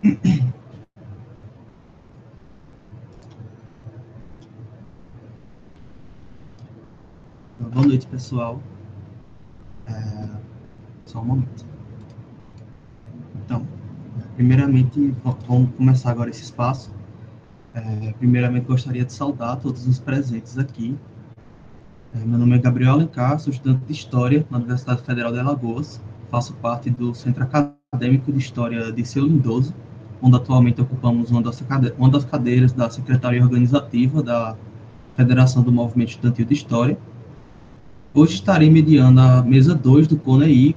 Boa noite, pessoal. Só um momento. Então, primeiramente, vamos começar agora esse espaço. Primeiramente, gostaria de saudar todos os presentes aqui. Meu nome é Gabriel Alencar, sou estudante de História na Universidade Federal de Alagoas. Faço parte do Centro Acadêmico de História de Seu Lindoso, onde atualmente ocupamos uma das cadeiras da Secretaria Organizativa da Federação do Movimento Estudantil de História. Hoje estarei mediando a mesa 2 do CONEI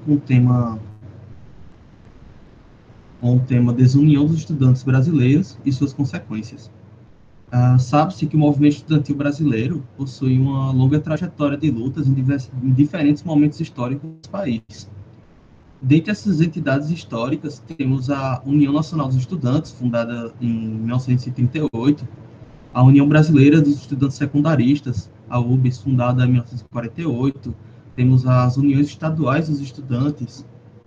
com o tema Desunião dos Estudantes Brasileiros e suas consequências. Sabe-se que o movimento estudantil brasileiro possui uma longa trajetória de lutas em diferentes momentos históricos do país. Dentre essas entidades históricas, temos a União Nacional dos Estudantes, fundada em 1938, a União Brasileira dos Estudantes Secundaristas, a UBS, fundada em 1948, temos as Uniões Estaduais dos Estudantes,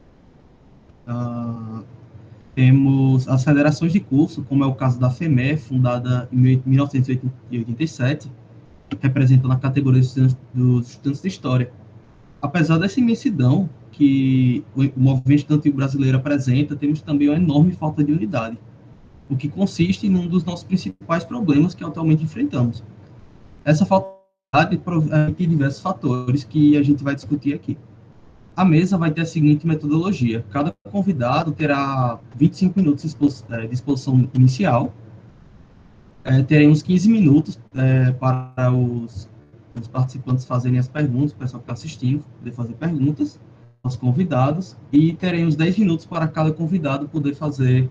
temos as federações de curso, como é o caso da FEME, fundada em 1987, representando a categoria dos estudantes de História. Apesar dessa imensidão que o movimento estudantil brasileiro apresenta, temos também uma enorme falta de unidade, o que consiste em um dos nossos principais problemas que atualmente enfrentamos. Essa falta de unidade tem diversos fatores que a gente vai discutir aqui. A mesa vai ter a seguinte metodologia: cada convidado terá 25 minutos de exposição inicial, teremos 15 minutos para os participantes fazerem as perguntas, o pessoal que está assistindo poder fazer perguntas aos convidados, e teremos 10 minutos para cada convidado poder fazer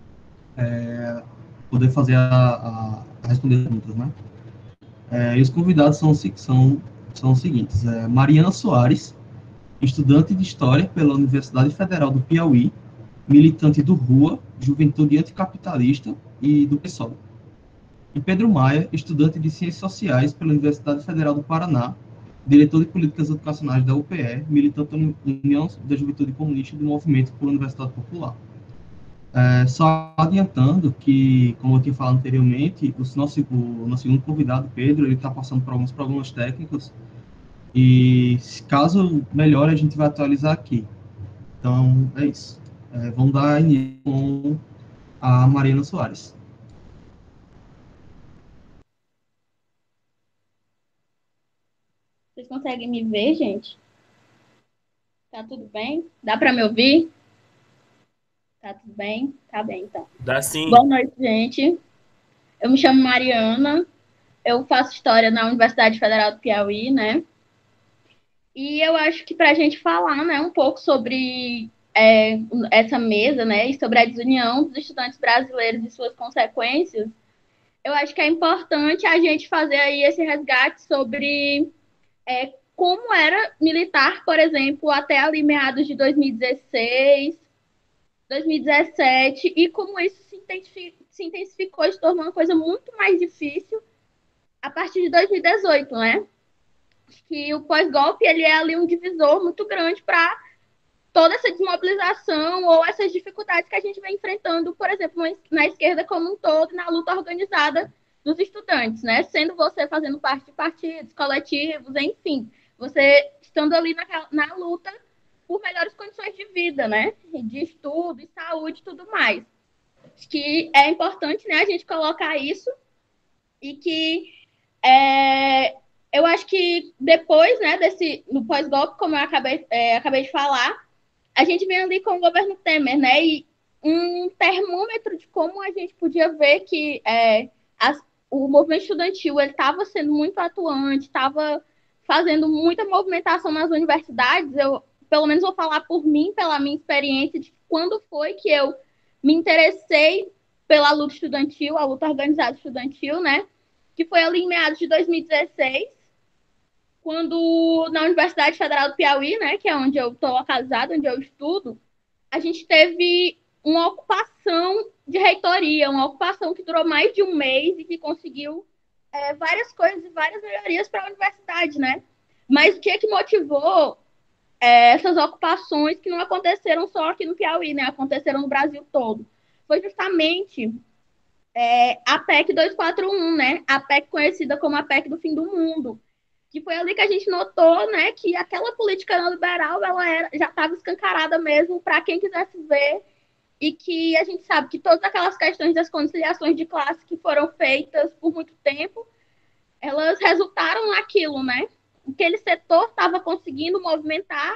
responder perguntas, né? E os convidados são os seguintes: Mariana Soares, estudante de História pela Universidade Federal do Piauí, militante do RUA, Juventude Anticapitalista e do PSOL. E Pedro Maia, estudante de Ciências Sociais pela Universidade Federal do Paraná, diretor de Políticas Educacionais da UPE, militante da União da Juventude Comunista e do Movimento por Universidade Popular. Só adiantando que, como eu tinha falado anteriormente, o nosso segundo convidado, Pedro, ele está passando por alguns problemas técnicos e, caso melhore, a gente vai atualizar aqui. Então, é isso. Vamos dar início com a Mariana Soares. Vocês conseguem me ver, gente? Tá tudo bem? Dá para me ouvir? Tá tudo bem? Tá bem, então. Dá sim. Boa noite, gente. Eu me chamo Mariana. Eu faço História na Universidade Federal do Piauí, né? E eu acho que para a gente falar, né, um pouco sobre essa mesa, né, e sobre a desunião dos estudantes brasileiros e suas consequências, eu acho que é importante a gente fazer aí esse resgate sobre como era militar, por exemplo, até ali meados de 2016, 2017, e como isso se intensificou e se tornou uma coisa muito mais difícil a partir de 2018, né? Que o pós-golpe ele é ali um divisor muito grande para toda essa desmobilização ou essas dificuldades que a gente vem enfrentando, por exemplo, na esquerda como um todo, na luta organizada dos estudantes, né? Sendo você fazendo parte de partidos, coletivos, enfim, você estando ali na luta por melhores condições de vida, né? De estudo, de saúde e tudo mais. Acho que é importante, né, a gente colocar isso e que eu acho que depois, né, no pós-golpe, como eu acabei de falar, a gente vem ali com o governo Temer, né, e um termômetro de como a gente podia ver que o movimento estudantil ele estava sendo muito atuante, estava fazendo muita movimentação nas universidades. Eu, pelo menos, vou falar por mim, pela minha experiência, de quando foi que eu me interessei pela luta estudantil, a luta organizada estudantil, né, que foi ali em meados de 2016, quando na Universidade Federal do Piauí, né, que é onde eu estou localizada, onde eu estudo, a gente teve uma ocupação de reitoria, uma ocupação que durou mais de um mês e que conseguiu várias coisas e várias melhorias para a universidade, né? Mas o que motivou essas ocupações que não aconteceram só aqui no Piauí, né? Aconteceram no Brasil todo. foi justamente a PEC 241, né? A PEC conhecida como a PEC do fim do mundo, que foi ali que a gente notou, né, que aquela política neoliberal já estava escancarada mesmo para quem quisesse ver, e que a gente sabe que todas aquelas questões das conciliações de classe que foram feitas por muito tempo, elas resultaram naquilo, né? Aquele setor estava conseguindo movimentar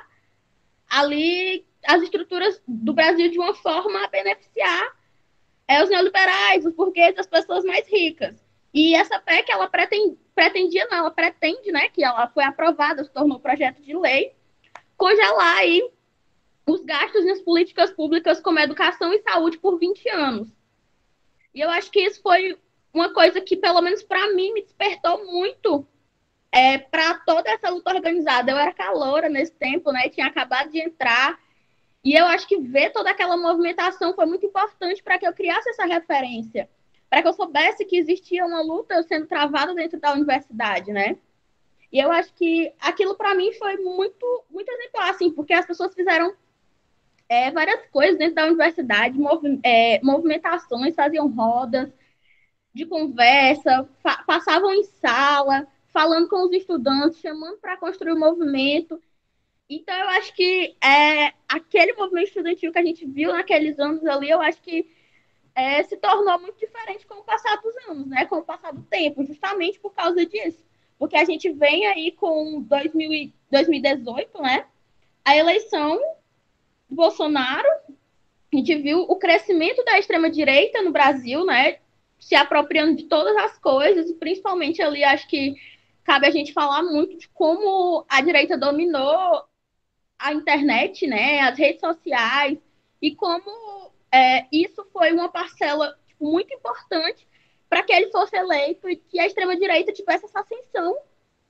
ali as estruturas do Brasil de uma forma a beneficiar os neoliberais, os burgueses, as pessoas mais ricas. E essa PEC, ela ela pretende, né, que ela foi aprovada, se tornou projeto de lei, congelar aí os gastos nas políticas públicas como educação e saúde por 20 anos. E eu acho que isso foi uma coisa que, pelo menos para mim, me despertou muito para toda essa luta organizada. Eu era caloura nesse tempo, né? Tinha acabado de entrar. E eu acho que ver toda aquela movimentação foi muito importante para que eu criasse essa referência. Para que eu soubesse que existia uma luta sendo travada dentro da universidade, né? E eu acho que aquilo para mim foi muito, muito exemplar, assim, porque as pessoas fizeram várias coisas dentro da universidade, movimentações, faziam rodas de conversa, passavam em sala, falando com os estudantes, chamando para construir o movimento. Então, eu acho que aquele movimento estudantil que a gente viu naqueles anos ali, eu acho que se tornou muito diferente com o passar dos anos, né? Com o passar do tempo, justamente por causa disso. Porque a gente vem aí com 2018, né? A eleição do Bolsonaro, a gente viu o crescimento da extrema-direita no Brasil, né? Se apropriando de todas as coisas, e principalmente ali, acho que cabe a gente falar muito de como a direita dominou a internet, né? As redes sociais, e como isso foi uma parcela tipo, muito importante para que ele fosse eleito e que a extrema-direita tivesse essa ascensão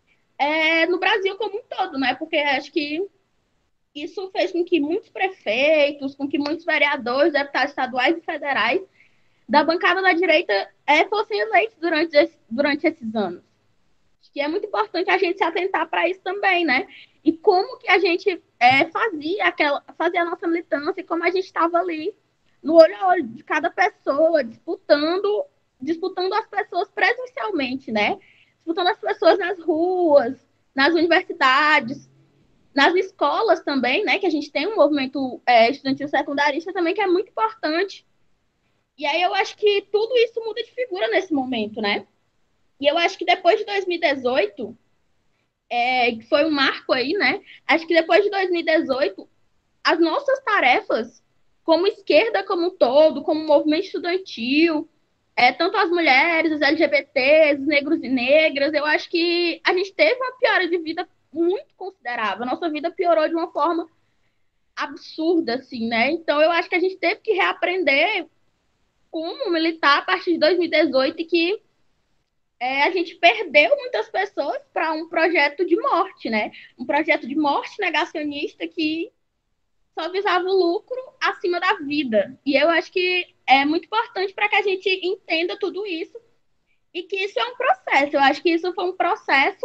no Brasil como um todo, né? Porque acho que isso fez com que muitos prefeitos, com que muitos vereadores, deputados estaduais e federais da bancada da direita fossem eleitos durante esses anos. Acho que é muito importante a gente se atentar para isso também, né? E como que a gente fazia a nossa militância e como a gente estava ali no olho a olho de cada pessoa, disputando as pessoas presencialmente, né? Disputando as pessoas nas ruas, nas universidades, nas escolas também, né? Que a gente tem um movimento estudantil secundarista também que é muito importante. E aí eu acho que tudo isso muda de figura nesse momento, né? E eu acho que depois de 2018, que foi um marco aí, né? Acho que depois de 2018, as nossas tarefas, como esquerda como um todo, como movimento estudantil, tanto as mulheres, os LGBTs, os negros e negras, eu acho que a gente teve uma piora de vida muito considerável. A nossa vida piorou de uma forma absurda, assim, né? Então eu acho que a gente teve que reaprender como militar a partir de 2018 e que a gente perdeu muitas pessoas para um projeto de morte, né? Um projeto de morte negacionista que só visava o lucro acima da vida. E eu acho que é muito importante para que a gente entenda tudo isso e que isso é um processo. Eu acho que isso foi um processo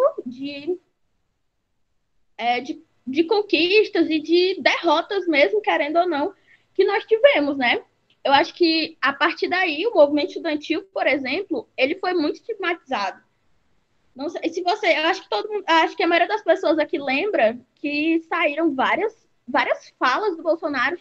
de conquistas e de derrotas mesmo, querendo ou não, que nós tivemos, né? Eu acho que a partir daí o movimento estudantil, por exemplo, ele foi muito estigmatizado. Não sei se você, eu acho que todo mundo, acho que a maioria das pessoas aqui lembra que saíram várias falas do Bolsonaro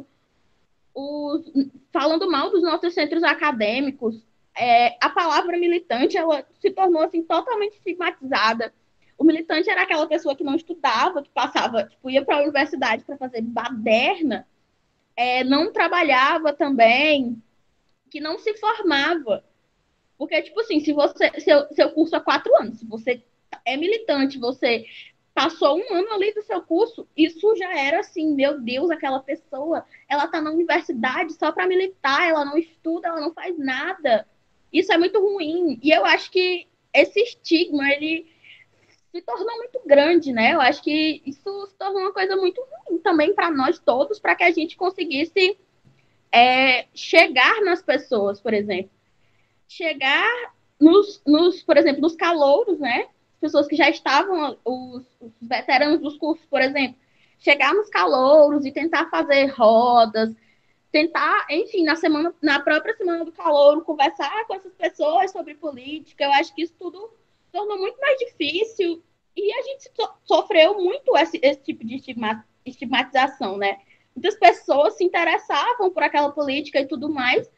falando mal dos nossos centros acadêmicos. A palavra militante ela se tornou assim totalmente estigmatizada. O militante era aquela pessoa que não estudava, que passava, tipo, ia para a universidade para fazer baderna, não trabalhava também, que não se formava. Porque, tipo assim, se você, seu curso é 4 anos, se você é militante, você passou um ano ali do seu curso, isso já era assim, meu Deus, aquela pessoa, ela tá na universidade só para militar, ela não estuda, ela não faz nada. Isso é muito ruim. E eu acho que esse estigma, ele se tornou muito grande, né? Eu acho que isso se tornou uma coisa muito ruim também para nós todos, para que a gente conseguisse chegar nas pessoas, por exemplo. Chegar por exemplo, nos calouros, né? Pessoas que já estavam, os veteranos dos cursos, por exemplo, chegar nos calouros e tentar fazer rodas, tentar, enfim, na própria semana do calouro, conversar com essas pessoas sobre política. Eu acho que isso tudo tornou muito mais difícil e a gente sofreu muito esse tipo de estigmatização, né? Muitas pessoas se interessavam por aquela política e tudo mais,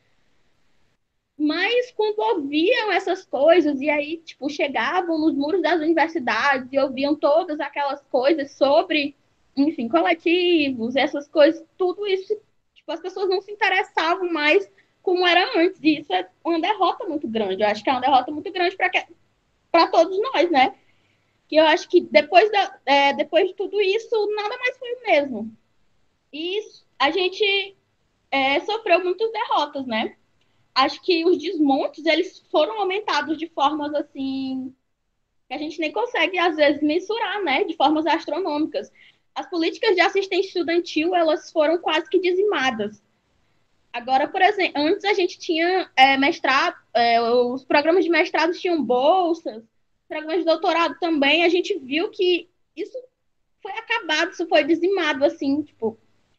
mas quando ouviam essas coisas e aí, tipo, chegavam nos muros das universidades e ouviam todas aquelas coisas sobre, enfim, coletivos, essas coisas, tudo isso, tipo, as pessoas não se interessavam mais como era antes. E isso é uma derrota muito grande. Eu acho que é uma derrota muito grande para todos nós, né? Que eu acho que depois de tudo isso, nada mais foi o mesmo. E a gente sofreu muitas derrotas, né? Acho que os desmontes, eles foram aumentados de formas, assim, que a gente nem consegue, às vezes, mensurar, né? De formas astronômicas. As políticas de assistência estudantil, elas foram quase que dizimadas. Agora, por exemplo, antes a gente tinha mestrado, os programas de mestrado tinham bolsas, programas de doutorado também, a gente viu que isso foi acabado, isso foi dizimado, assim, tipo,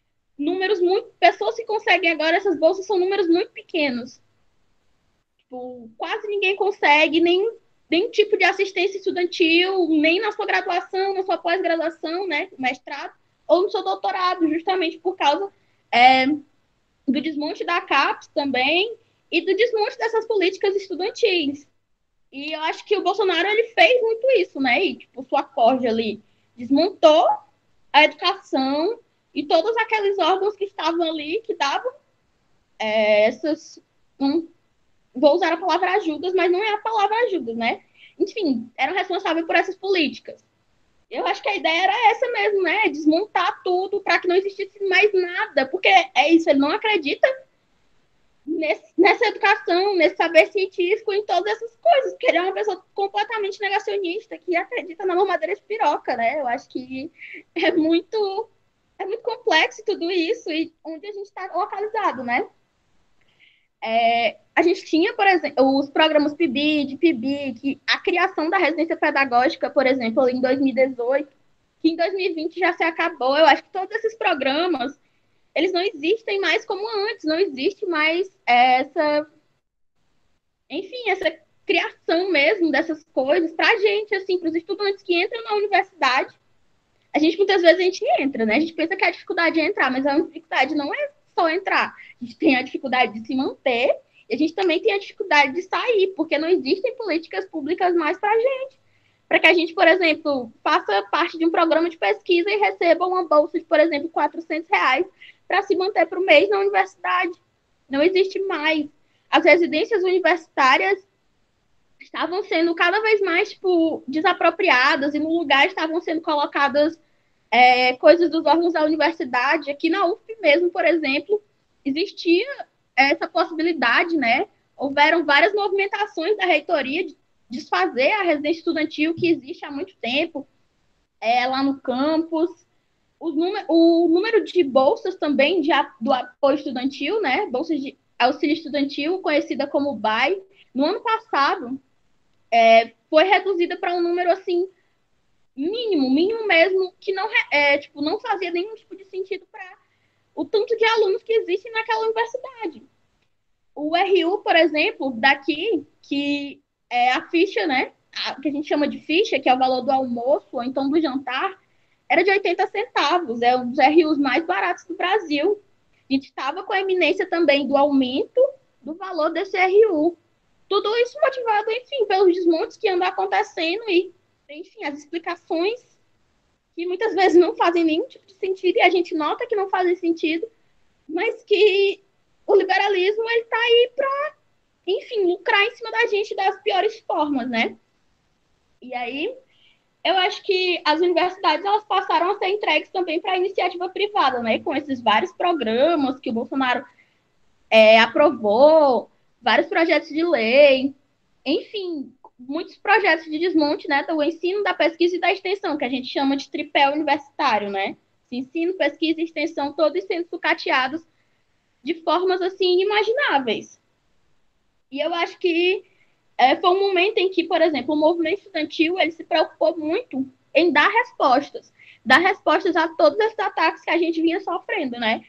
pessoas que conseguem agora essas bolsas são números muito pequenos. Tipo, quase ninguém consegue nem tipo de assistência estudantil, nem na sua graduação, na sua pós-graduação, né, mestrado, ou no seu doutorado, justamente por causa do desmonte da CAPES também e do desmonte dessas políticas estudantis. E eu acho que o Bolsonaro, ele fez muito isso, né? E, tipo, sua corja ali desmontou a educação e todos aqueles órgãos que estavam ali, que davam essas... vou usar a palavra ajudas, mas não é a palavra ajudas, né? Enfim, eram responsáveis por essas políticas. Eu acho que a ideia era essa mesmo, né? Desmontar tudo para que não existisse mais nada, porque é isso, ele não acredita nessa educação, nesse saber científico, em todas essas coisas, porque ele é uma pessoa completamente negacionista, que acredita na mamadeira de piroca, né? Eu acho que é muito complexo tudo isso e onde a gente está localizado, né? A gente tinha, por exemplo, os programas PIBID, PIBIC, a criação da residência pedagógica, por exemplo, em 2018, que em 2020 já se acabou. Eu acho que todos esses programas, eles não existem mais como antes, não existe mais essa criação mesmo dessas coisas para a gente, assim, para os estudantes que entram na universidade. A gente, muitas vezes, a gente entra, né? A gente pensa que a dificuldade é entrar, mas a dificuldade não é só entrar. A gente tem a dificuldade de se manter e a gente também tem a dificuldade de sair, porque não existem políticas públicas mais para a gente. Para que a gente, por exemplo, faça parte de um programa de pesquisa e receba uma bolsa de, por exemplo, R$ 400 para se manter por mês na universidade. Não existe mais. As residências universitárias estavam sendo cada vez mais tipo, desapropriadas e no lugar estavam sendo colocadas coisas dos órgãos da universidade. Aqui na UF mesmo, por exemplo, existia essa possibilidade, né? Houveram várias movimentações da reitoria de desfazer a residência estudantil que existe há muito tempo lá no campus. O número de bolsas também do apoio estudantil, né? Bolsas de auxílio estudantil, conhecida como BAE, no ano passado, foi reduzida para um número assim mínimo mesmo, que não fazia nenhum tipo de sentido para o tanto de alunos que existem naquela universidade. O RU, por exemplo, daqui, que é a ficha, né? Que a gente chama de ficha, que é o valor do almoço ou então do jantar, era de 80 centavos, é um dos RUs mais baratos do Brasil. A gente estava com a eminência também do aumento do valor desse RU. Tudo isso motivado, enfim, pelos desmontes que andam acontecendo e, enfim, as explicações que muitas vezes não fazem nenhum tipo de sentido e a gente nota que não fazem sentido, mas que o liberalismo ele está aí para, enfim, lucrar em cima da gente das piores formas, né? E aí, eu acho que as universidades elas passaram a ser entregues também para a iniciativa privada, né? Com esses vários programas que o Bolsonaro aprovou, vários projetos de lei, enfim, muitos projetos de desmonte, né, do ensino, da pesquisa e da extensão, que a gente chama de tripé universitário, né? Ensino, pesquisa e extensão, todos sendo sucateados de formas, assim, inimagináveis. E eu acho que foi um momento em que, por exemplo, o movimento estudantil, ele se preocupou muito em dar respostas a todos esses ataques que a gente vinha sofrendo, né?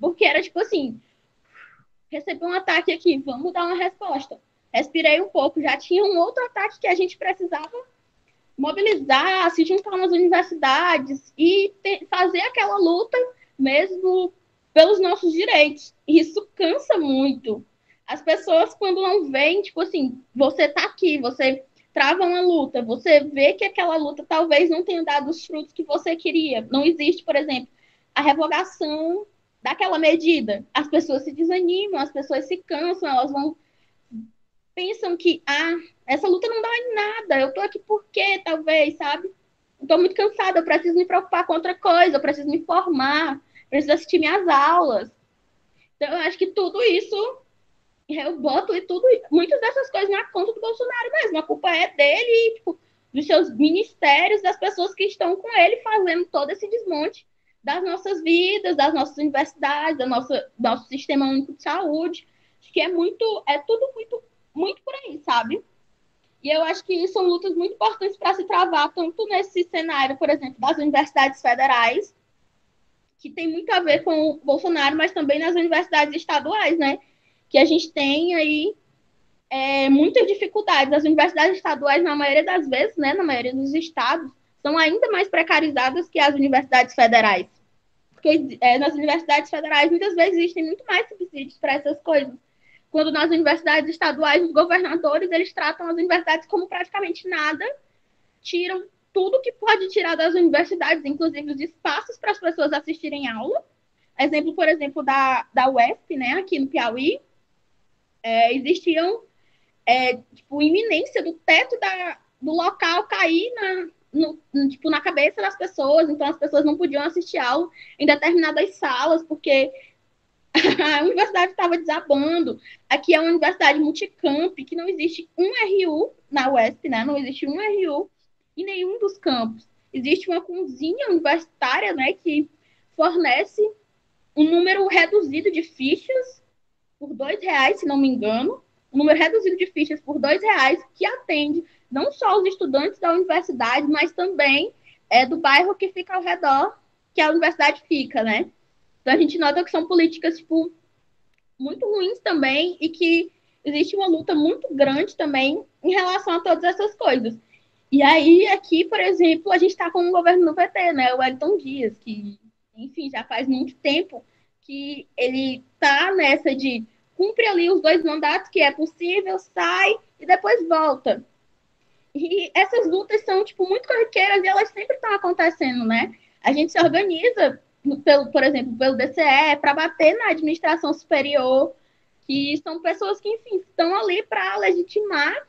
Porque era tipo assim, recebi um ataque aqui, vamos dar uma resposta. Respirei um pouco, já tinha um outro ataque que a gente precisava mobilizar, se juntar nas universidades e fazer aquela luta mesmo pelos nossos direitos. E isso cansa muito. As pessoas, quando não veem, tipo assim, você tá aqui, você trava uma luta, você vê que aquela luta talvez não tenha dado os frutos que você queria. Não existe, por exemplo, a revogação daquela medida. As pessoas se desanimam, as pessoas se cansam, elas vão pensam que, essa luta não dá em nada, eu tô aqui por quê, talvez, sabe? Eu tô muito cansada, eu preciso me preocupar com outra coisa, eu preciso me formar, preciso assistir minhas aulas. Então, eu acho que tudo isso, eu boto e tudo, muitas dessas coisas na conta do Bolsonaro mesmo. A culpa é dele, tipo, dos seus ministérios, das pessoas que estão com ele fazendo todo esse desmonte das nossas vidas, das nossas universidades, nosso sistema único de saúde. Acho que é tudo muito, muito por aí, sabe? E eu acho que são lutas muito importantes para se travar, tanto nesse cenário, por exemplo, das universidades federais, que tem muito a ver com o Bolsonaro, mas também nas universidades estaduais, né? Que a gente tem aí muitas dificuldades. As universidades estaduais, na maioria das vezes, né, na maioria dos estados, são ainda mais precarizadas que as universidades federais. Porque nas universidades federais, muitas vezes, existem muito mais subsídios para essas coisas. Quando nas universidades estaduais, os governadores, eles tratam as universidades como praticamente nada, tiram tudo que pode tirar das universidades, inclusive os espaços para as pessoas assistirem aula. Exemplo, por exemplo, da UESP, né, aqui no Piauí, existiam, tipo, iminência do teto do local cair tipo, na cabeça das pessoas, então as pessoas não podiam assistir aula em determinadas salas, porque a universidade estava desabando. Aqui é uma universidade multicamp, que não existe um RU na UESP, né? Não existe um RU em nenhum dos campos. Existe uma cozinha universitária, né, que fornece um número reduzido de fichas por R$ 2, se não me engano. Um número reduzido de fichas por R$ 2, que atende não só os estudantes da universidade, mas também do bairro que fica ao redor, que a universidade fica, né? Então a gente nota que são políticas, tipo, muito ruins também e que existe uma luta muito grande também em relação a todas essas coisas. E aí, aqui, por exemplo, a gente está com o governo do PT, né? O Wellington Dias, que, enfim, já faz muito tempo que ele está nessa de cumpre ali os 2 mandatos, que é possível, sai e depois volta. E essas lutas são, tipo, muito corriqueiras e elas sempre estão acontecendo, né? A gente se organiza, por exemplo, pelo DCE, para bater na administração superior, que são pessoas que, enfim, estão ali para legitimar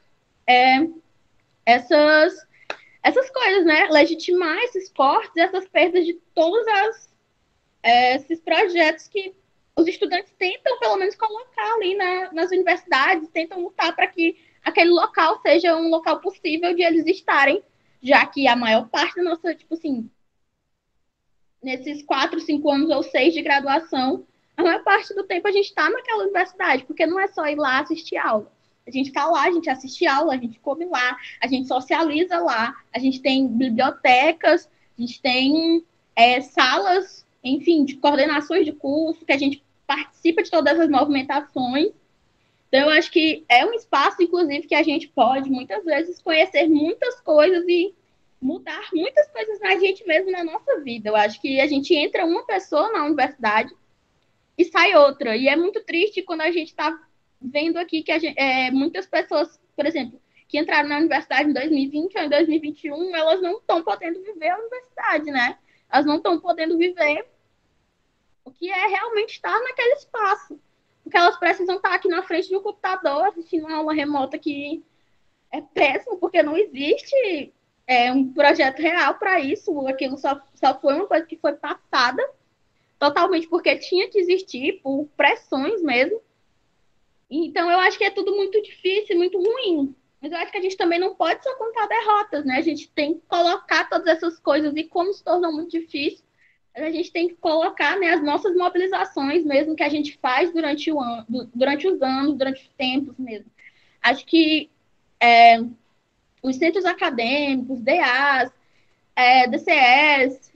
essas, essas coisas, né? Legitimar esses cortes, essas perdas de todos esses projetos que os estudantes tentam, pelo menos, colocar ali nas universidades, tentam lutar para que aquele local seja um local possível de eles estarem, já que a maior parte da nossa, tipo assim, nesses 4, 5 anos ou 6 de graduação, a maior parte do tempo a gente está naquela universidade, porque não é só ir lá assistir aula. A gente está lá, a gente assiste aula, a gente come lá, a gente socializa lá, a gente tem bibliotecas, a gente tem salas, enfim, de coordenações de curso, que a gente participa de todas as movimentações. Então, eu acho que é um espaço, inclusive, que a gente pode, muitas vezes, conhecer muitas coisas e mudar muitas coisas na gente mesmo, na nossa vida. Eu acho que a gente entra uma pessoa na universidade e sai outra. E é muito triste quando a gente está vendo aqui que muitas pessoas, por exemplo, que entraram na universidade em 2020 ou em 2021, elas não estão podendo viver a universidade, né? Elas não estão podendo viver o que é realmente estar naquele espaço. Porque elas precisam estar aqui na frente de um computador, assistindo uma aula remota que é péssimo, porque não existe um projeto real para isso. Aquilo só foi uma coisa que foi passada totalmente porque tinha que existir, por pressões mesmo. Então, eu acho que é tudo muito difícil, muito ruim. Mas eu acho que a gente também não pode só contar derrotas, né? A gente tem que colocar todas essas coisas e como se tornou muito difícil, a gente tem que colocar, né, as nossas mobilizações mesmo que a gente faz durante durante os anos, durante os tempos mesmo. Acho que os centros acadêmicos, DAs, DCEs,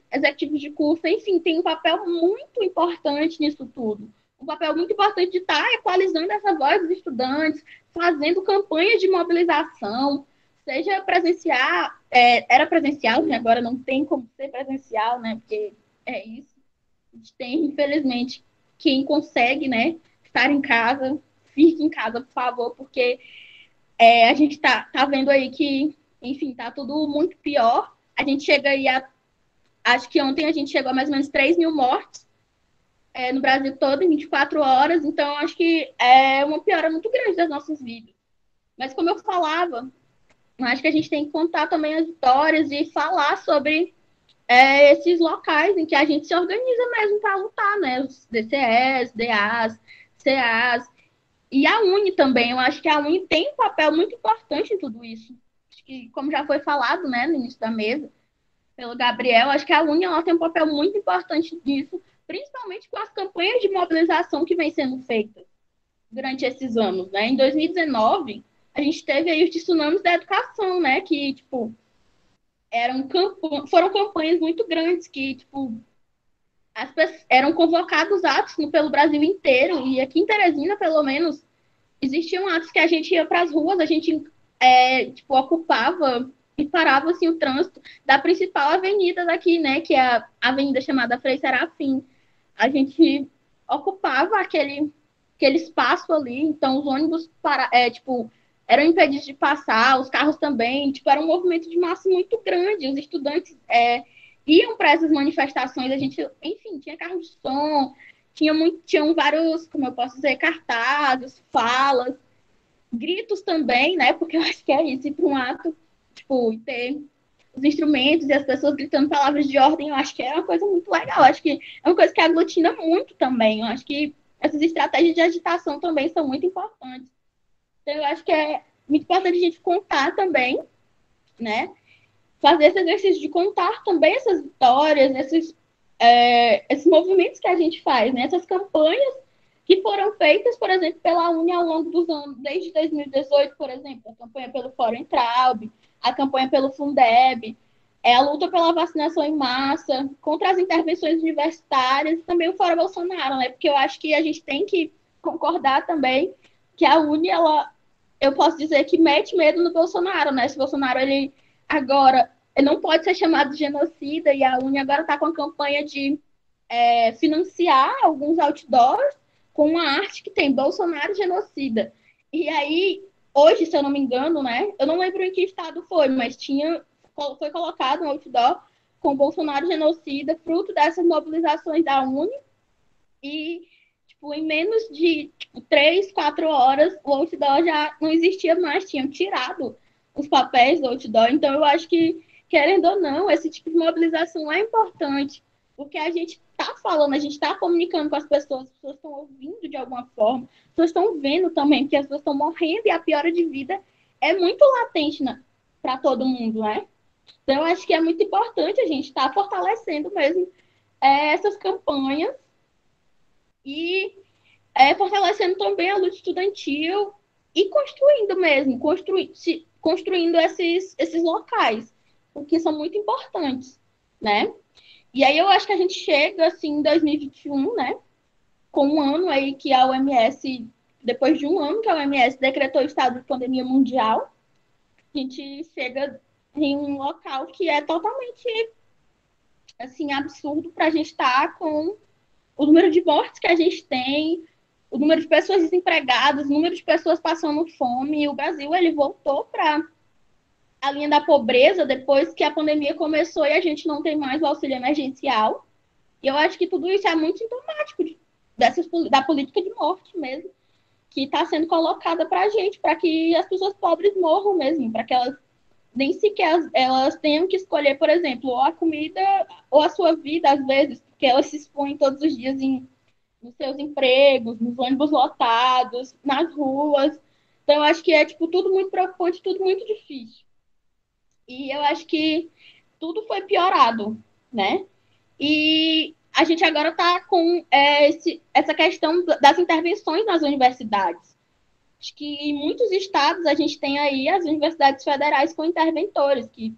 executivos de curso, enfim, tem um papel muito importante nisso tudo. Um papel muito importante de estar equalizando essa voz dos estudantes, fazendo campanhas de mobilização, seja presencial, era presencial, né? Agora não tem como ser presencial, né? Porque é isso. A gente tem, infelizmente, quem consegue, né, estar em casa, fique em casa, por favor, porque a gente tá vendo aí que, enfim, tá tudo muito pior. A gente chega aí acho que ontem a gente chegou a mais ou menos 3 mil mortes no Brasil todo, em 24 horas. Então, acho que é uma piora muito grande das nossas vidas. Mas, como eu falava, acho que a gente tem que contar também as histórias e falar sobre esses locais em que a gente se organiza mesmo para lutar, né? Os DCEs, DAs, CAs e a Uni também. Eu acho que a Uni tem um papel muito importante em tudo isso. Acho que, como já foi falado, né, no início da mesa, pelo Gabriel, acho que a Uni ela tem um papel muito importante nisso, principalmente com as campanhas de mobilização que vem sendo feitas durante esses anos, né? Em 2019, a gente teve aí os tsunamis da educação, né? Que, tipo, foram campanhas muito grandes que, tipo, eram convocados atos pelo Brasil inteiro, e aqui em Teresina, pelo menos, existiam atos que a gente ia para as ruas, a gente tipo, ocupava e parava assim, o trânsito da principal avenida daqui, né, que é a avenida chamada Frei Serafim. A gente ocupava aquele espaço ali, então os ônibus tipo, eram impedidos de passar, os carros também, tipo, era um movimento de massa muito grande, os estudantes iam para essas manifestações, a gente, enfim, tinha carro de som, tinham vários, como eu posso dizer, cartazes, falas, gritos também, né? Porque eu acho que é isso, ir para um ato, tipo, e ter os instrumentos e as pessoas gritando palavras de ordem, eu acho que é uma coisa muito legal. Eu acho que é uma coisa que aglutina muito também. Eu acho que essas estratégias de agitação também são muito importantes. Então, eu acho que é muito importante a gente contar também, né? Fazer esse exercício de contar também essas vitórias, esses movimentos que a gente faz, né? Essas campanhas que foram feitas, por exemplo, pela Uni ao longo dos anos, desde 2018, por exemplo, a campanha pelo Fórum Traub, a campanha pelo Fundeb, a luta pela vacinação em massa, contra as intervenções universitárias, e também o Fórum Bolsonaro, né? Porque eu acho que a gente tem que concordar também que a Uni, eu posso dizer que mete medo no Bolsonaro, né? Se o Bolsonaro, ele agora ele não pode ser chamado de genocida, e a Uni agora está com a campanha de financiar alguns outdoors com uma arte que tem Bolsonaro genocida. E aí, hoje, se eu não me engano, né? Eu não lembro em que estado foi, mas foi colocado um outdoor com Bolsonaro genocida, fruto dessas mobilizações da Uni. E, tipo, em menos de 3, 4 horas, o outdoor já não existia mais, tinham tirado os papéis do outdoor. Então, eu acho que, querendo ou não, esse tipo de mobilização é importante, porque a gente está falando, a gente está comunicando com as pessoas estão ouvindo de alguma forma, as pessoas estão vendo também que as pessoas estão morrendo e a piora de vida é muito latente para todo mundo, né? Então, eu acho que é muito importante a gente estar fortalecendo mesmo essas campanhas e fortalecendo também a luta estudantil e construindo mesmo, construindo esses locais, porque são muito importantes, né? E aí eu acho que a gente chega, assim, em 2021, né? Com um ano aí que a OMS, depois de um ano que a OMS decretou o estado de pandemia mundial, a gente chega em um local que é totalmente, assim, absurdo para a gente estar com o número de mortes que a gente tem, o número de pessoas desempregadas, o número de pessoas passando fome. E o Brasil, ele voltou para a linha da pobreza depois que a pandemia começou e a gente não tem mais o auxílio emergencial. E eu acho que tudo isso é muito sintomático da política de morte mesmo, que está sendo colocada para a gente, para que as pessoas pobres morram mesmo, para que elas nem sequer elas tenham que escolher, por exemplo, ou a comida ou a sua vida, às vezes, porque elas se expõem todos os dias nos seus empregos, nos ônibus lotados, nas ruas. Então, eu acho que é, tipo, tudo muito preocupante, tudo muito difícil. E eu acho que tudo foi piorado, né? E a gente agora está com essa questão das intervenções nas universidades. Acho que em muitos estados a gente tem aí as universidades federais com interventores, que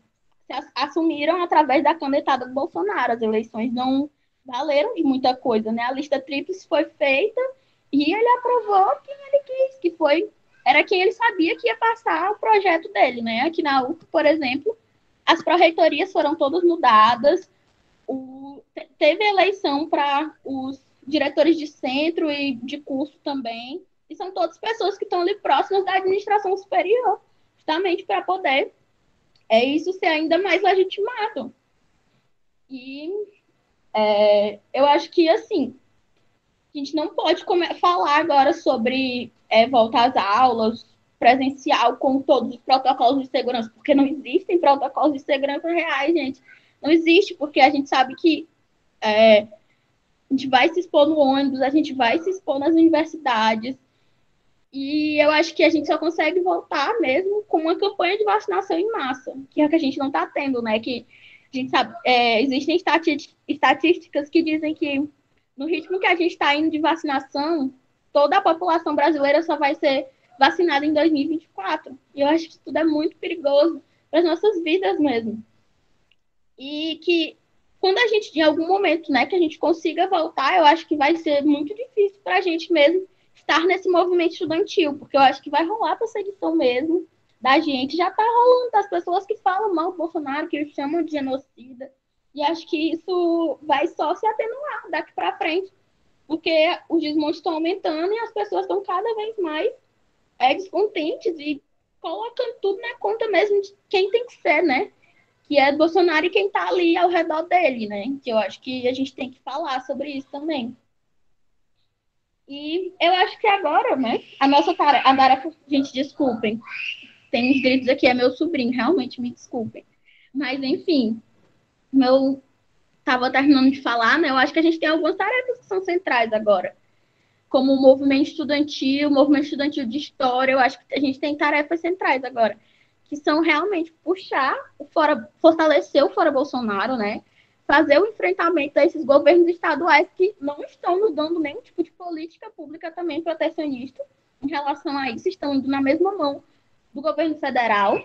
assumiram através da canetada do Bolsonaro. As eleições não valeram de muita coisa, né? A lista tríplice foi feita e ele aprovou quem ele quis, que foi era quem ele sabia que ia passar o projeto dele, né? Aqui na UF, por exemplo, as pró-reitorias foram todas mudadas, teve eleição para os diretores de centro e de curso também, e são todas pessoas que estão ali próximas da administração superior, justamente para poder isso ser ainda mais legitimado. E eu acho que, assim, a gente não pode falar agora sobre voltar às aulas, presencial, com todos os protocolos de segurança, porque não existem protocolos de segurança reais, gente. Não existe, porque a gente sabe que a gente vai se expor no ônibus, a gente vai se expor nas universidades, e eu acho que a gente só consegue voltar mesmo com uma campanha de vacinação em massa, que é o que a gente não está tendo, né? Que a gente sabe, existem estatísticas que dizem que no ritmo que a gente está indo de vacinação, toda a população brasileira só vai ser vacinada em 2024. E eu acho que isso tudo é muito perigoso para as nossas vidas mesmo. E que quando a gente, em algum momento, né, que a gente consiga voltar, eu acho que vai ser muito difícil para a gente mesmo estar nesse movimento estudantil, porque eu acho que vai rolar perseguição mesmo da gente. Já está rolando das pessoas que falam mal do Bolsonaro, que o chamam de genocida. E acho que isso vai só se atenuar daqui para frente, porque os desmontes estão aumentando e as pessoas estão cada vez mais descontentes e colocando tudo na conta mesmo de quem tem que ser, né? Que é Bolsonaro e quem está ali ao redor dele, né? Que eu acho que a gente tem que falar sobre isso também. E eu acho que agora, né? A nossa tarefa, gente, desculpem. Tem uns gritos aqui, é meu sobrinho, realmente me desculpem. Mas, enfim, meu estava terminando de falar, né? Eu acho que a gente tem algumas tarefas que são centrais agora. Como o movimento estudantil de história, eu acho que a gente tem tarefas centrais agora, que são realmente puxar fortalecer o Fora Bolsonaro, né? Fazer o enfrentamento a esses governos estaduais que não estão nos dando nenhum tipo de política pública também protecionista em relação a isso, estão indo na mesma mão do governo federal.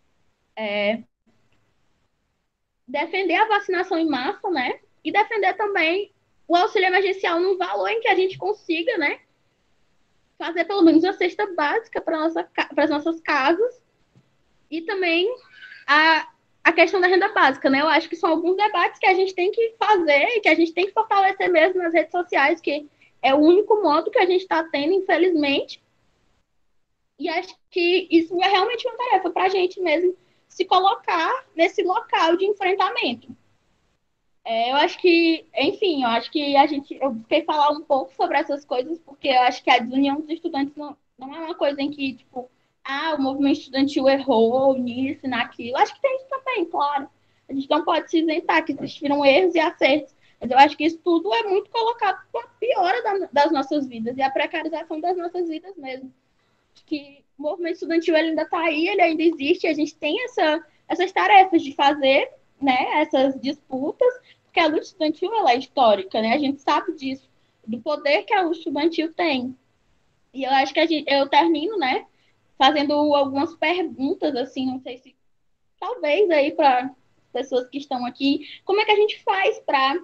Defender a vacinação em massa, né? E defender também o auxílio emergencial num valor em que a gente consiga, né? Fazer pelo menos a cesta básica para as nossas casas. E também a questão da renda básica, né? Eu acho que são alguns debates que a gente tem que fazer e que a gente tem que fortalecer mesmo nas redes sociais, que é o único modo que a gente está tendo, infelizmente. E acho que isso é realmente uma tarefa para a gente mesmo se colocar nesse local de enfrentamento. Eu acho que, enfim, eu acho que eu busquei falar um pouco sobre essas coisas, porque eu acho que a desunião dos estudantes não é uma coisa em que, tipo, o movimento estudantil errou nisso e naquilo. Acho que tem isso também, claro. A gente não pode se isentar que existiram erros e acertos. Mas eu acho que isso tudo é muito colocado para a piora das nossas vidas e a precarização das nossas vidas mesmo. Que o movimento estudantil ele ainda está aí, ele ainda existe, a gente tem essas tarefas de fazer, né, essas disputas, porque a luta estudantil ela é histórica, né? A gente sabe disso, do poder que a luta estudantil tem. E eu acho que eu termino, né, fazendo algumas perguntas, assim, não sei se talvez aí para pessoas que estão aqui, como é que a gente faz para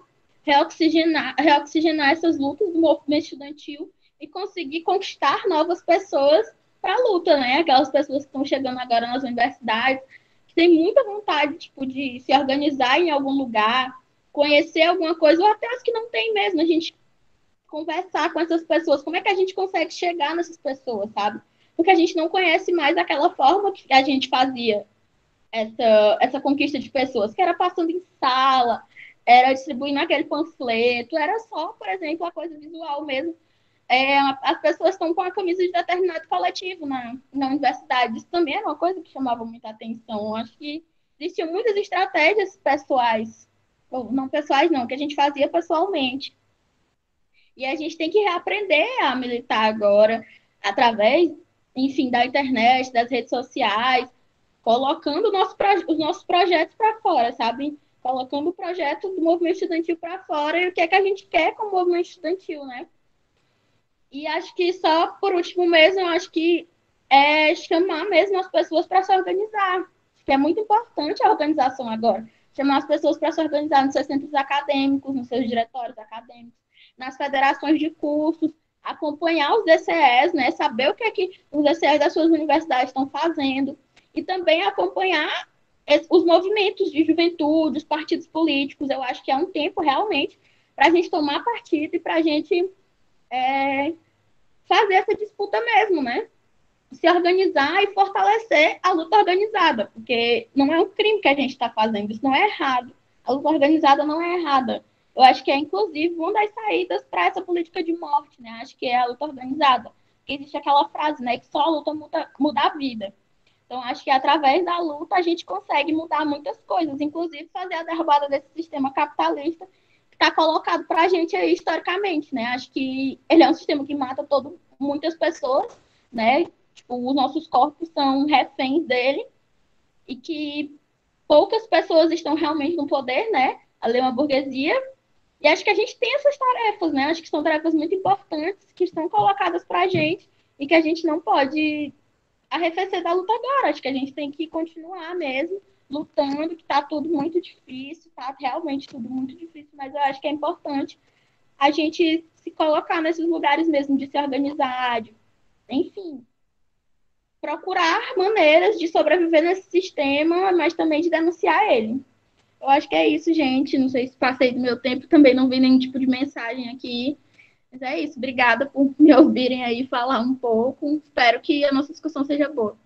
reoxigenar essas lutas do movimento estudantil e conseguir conquistar novas pessoas para a luta, né? Aquelas pessoas que estão chegando agora nas universidades, que têm muita vontade, tipo, de se organizar em algum lugar, conhecer alguma coisa, ou até as que não têm mesmo, a gente conversar com essas pessoas, como é que a gente consegue chegar nessas pessoas, sabe? Porque a gente não conhece mais aquela forma que a gente fazia essa conquista de pessoas, que era passando em sala, era distribuindo aquele panfleto, era só, por exemplo, a coisa visual mesmo. As pessoas estão com a camisa de determinado coletivo na universidade. Isso também era uma coisa que chamava muita atenção. Acho que existiam muitas estratégias pessoais, ou não pessoais não, que a gente fazia pessoalmente. E a gente tem que reaprender a militar agora, através, enfim, da internet, das redes sociais, colocando os nossos projetos para fora, sabe? Colocando o projeto do movimento estudantil para fora e o que é que a gente quer com o movimento estudantil, né? E acho que só por último mesmo, eu acho que é chamar mesmo as pessoas para se organizar. que é muito importante a organização agora. Chamar as pessoas para se organizar nos seus centros acadêmicos, nos seus diretórios acadêmicos, nas federações de cursos, acompanhar os DCEs, né? Saber o que é que os DCEs das suas universidades estão fazendo, e também acompanhar os movimentos de juventude, os partidos políticos. Eu acho que é um tempo realmente para a gente tomar partido e para a gente fazer essa disputa mesmo, né? Se organizar e fortalecer a luta organizada, porque não é um crime que a gente está fazendo, isso não é errado. A luta organizada não é errada. Eu acho que é, inclusive, uma das saídas para essa política de morte, né? Acho que é a luta organizada. Porque existe aquela frase, né, que só a luta muda a vida. Então, acho que através da luta a gente consegue mudar muitas coisas, inclusive fazer a derrubada desse sistema capitalista que está colocado para a gente aí historicamente, né? Acho que ele é um sistema que mata muitas pessoas, né? Tipo, os nossos corpos são reféns dele e que poucas pessoas estão realmente no poder, né? Ali é uma burguesia. E acho que a gente tem essas tarefas, né? Acho que são tarefas muito importantes que estão colocadas para a gente e que a gente não pode arrefecer da luta agora. Acho que a gente tem que continuar mesmo lutando, que está tudo muito difícil, tá realmente tudo muito difícil, mas eu acho que é importante a gente se colocar nesses lugares mesmo de se organizar, enfim, procurar maneiras de sobreviver nesse sistema, mas também de denunciar ele. Eu acho que é isso, gente. Não sei se passei do meu tempo, também não vi nenhum tipo de mensagem aqui. Mas é isso. Obrigada por me ouvirem aí falar um pouco. Espero que a nossa discussão seja boa.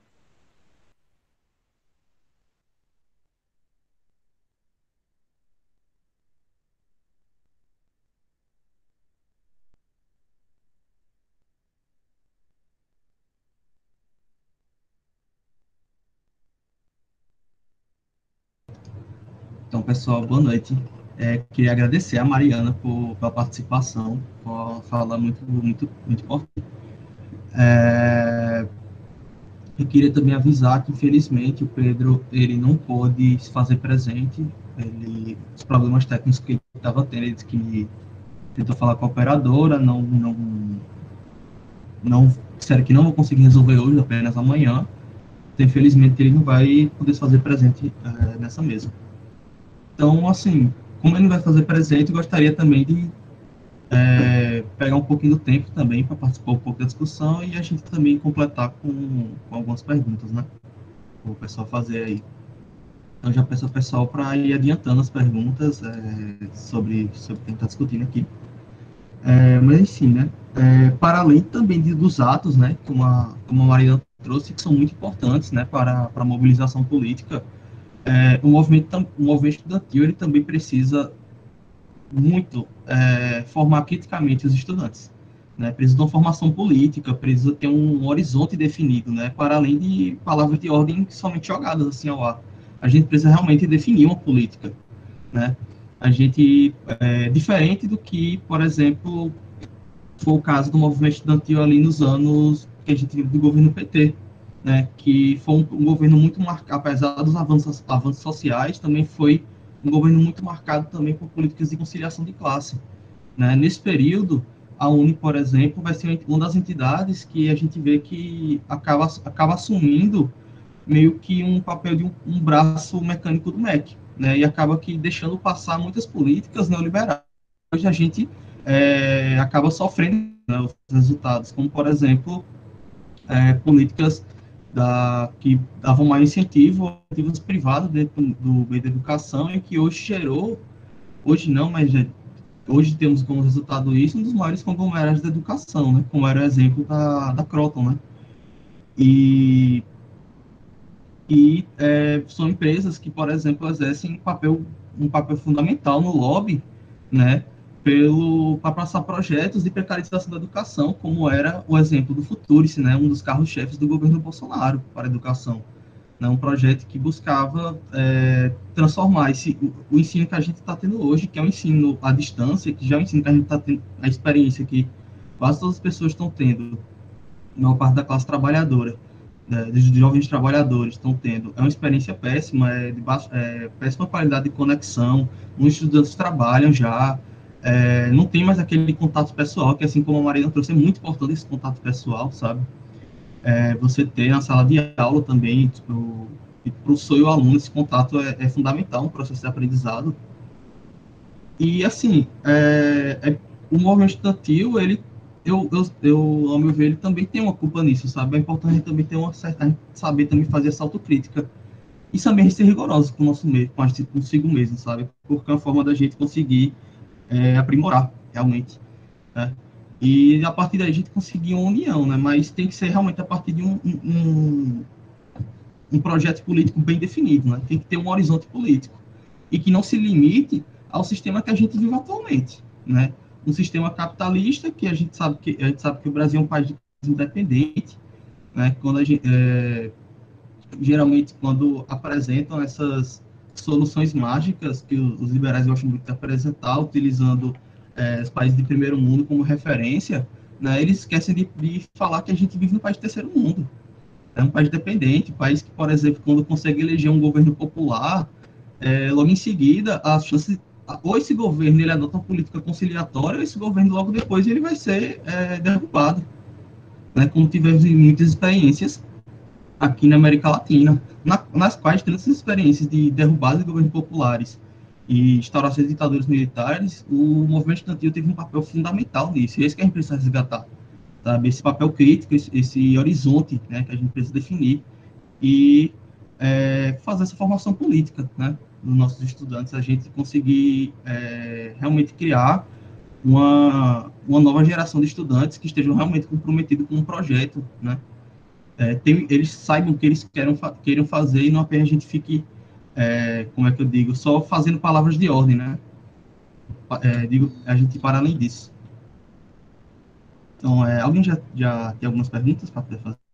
Então, pessoal, boa noite. Queria agradecer a Mariana pela participação, por falar muito, muito, muito importante. Eu queria também avisar que, infelizmente, o Pedro ele não pôde se fazer presente. Os problemas técnicos que ele estava tendo, ele disse que tentou falar com a operadora, não disseram que não vou conseguir resolver hoje, apenas amanhã. Então, infelizmente, ele não vai poder se fazer presente nessa mesa. Então, assim, como ele não vai fazer presente, eu gostaria também de pegar um pouquinho do tempo também para participar um pouco da discussão e a gente também completar com algumas perguntas, né? O pessoal fazer aí. Então, já peço ao pessoal para ir adiantando as perguntas sobre o que a gente está discutindo aqui. Mas, enfim, né? Para além também dos atos, né? Como a Mariana trouxe, que são muito importantes, né? Para a mobilização política, o movimento estudantil ele também precisa muito formar criticamente os estudantes, né? Precisa de uma formação política, precisa ter um horizonte definido, né? Para além de palavras de ordem somente jogadas assim ao ar. A gente precisa realmente definir uma política, né? A gente, diferente do que, por exemplo, foi o caso do movimento estudantil ali nos anos que a gente vive do governo PT, né? Que foi um governo muito marcado, apesar dos avanços sociais, também foi um governo muito marcado também por políticas de conciliação de classe, né? Nesse período, a Uni, por exemplo, vai ser uma das entidades que a gente vê que acaba assumindo meio que um papel de um braço mecânico do MEC, né? E acaba que deixando passar muitas políticas neoliberais. Hoje a gente acaba sofrendo, né, os resultados, como, por exemplo, políticas que davam mais incentivo a iniciativas privadas dentro do meio da educação e que hoje gerou, hoje não, mas hoje temos como resultado isso um dos maiores conglomerados da educação, né, como era o exemplo da Croton, né, e, são empresas que, por exemplo, exercem um papel fundamental no lobby, né, para passar projetos de precarização da educação, como era o exemplo do Futurice, né, um dos carros-chefes do governo Bolsonaro para a educação. Né, um projeto que buscava transformar o ensino que a gente está tendo hoje, que é um ensino à distância, que já é um ensino que a gente está tendo, a experiência que quase todas as pessoas estão tendo, a maior parte da classe trabalhadora, dos jovens trabalhadores estão tendo, é uma experiência péssima, péssima qualidade de conexão, muitos estudantes trabalham já, não tem mais aquele contato pessoal, que assim como a Marina trouxe, é muito importante esse contato pessoal, sabe? Você ter na sala de aula também, tipo, professor e o aluno, esse contato é fundamental no processo de aprendizado. E, assim, o movimento estudantil, ao meu ver, ele também tem uma culpa nisso, sabe? É importante a gente também ter uma certa, a gente saber também fazer essa autocrítica. E também a gente ser rigoroso com o nosso meio, com a gente consigo mesmo, sabe? Porque é uma forma da gente conseguir aprimorar, realmente, né? E a partir daí a gente conseguir uma união, né? Mas tem que ser realmente a partir de um projeto político bem definido, né? Tem que ter um horizonte político e que não se limite ao sistema que a gente vive atualmente, né? Um sistema capitalista que a gente sabe que o Brasil é um país independente, né? Geralmente quando apresentam essas soluções mágicas que os liberais gostam muito de apresentar, utilizando os países de primeiro mundo como referência, né? Eles esquecem de falar que a gente vive no país de terceiro mundo. É um país dependente, um país que, por exemplo, quando consegue eleger um governo popular, logo em seguida, as chances, ou esse governo ele adota uma política conciliatória, ou esse governo logo depois ele vai ser derrubado, né? Como tivemos muitas experiências aqui na América Latina, nas quais tantas experiências de derrubada de governos populares e instauração de ditaduras militares, o movimento estudantil teve um papel fundamental nisso, e é isso que a gente precisa resgatar, sabe? Esse papel crítico, esse horizonte, né, que a gente precisa definir e fazer essa formação política, né, nos nossos estudantes, a gente conseguir realmente criar uma nova geração de estudantes que estejam realmente comprometidos com um projeto, né, eles saibam o que eles queiram fazer e não apenas a gente fique, como é que eu digo, só fazendo palavras de ordem, né, digo, a gente para além disso. Então, alguém já tem algumas perguntas para poder fazer?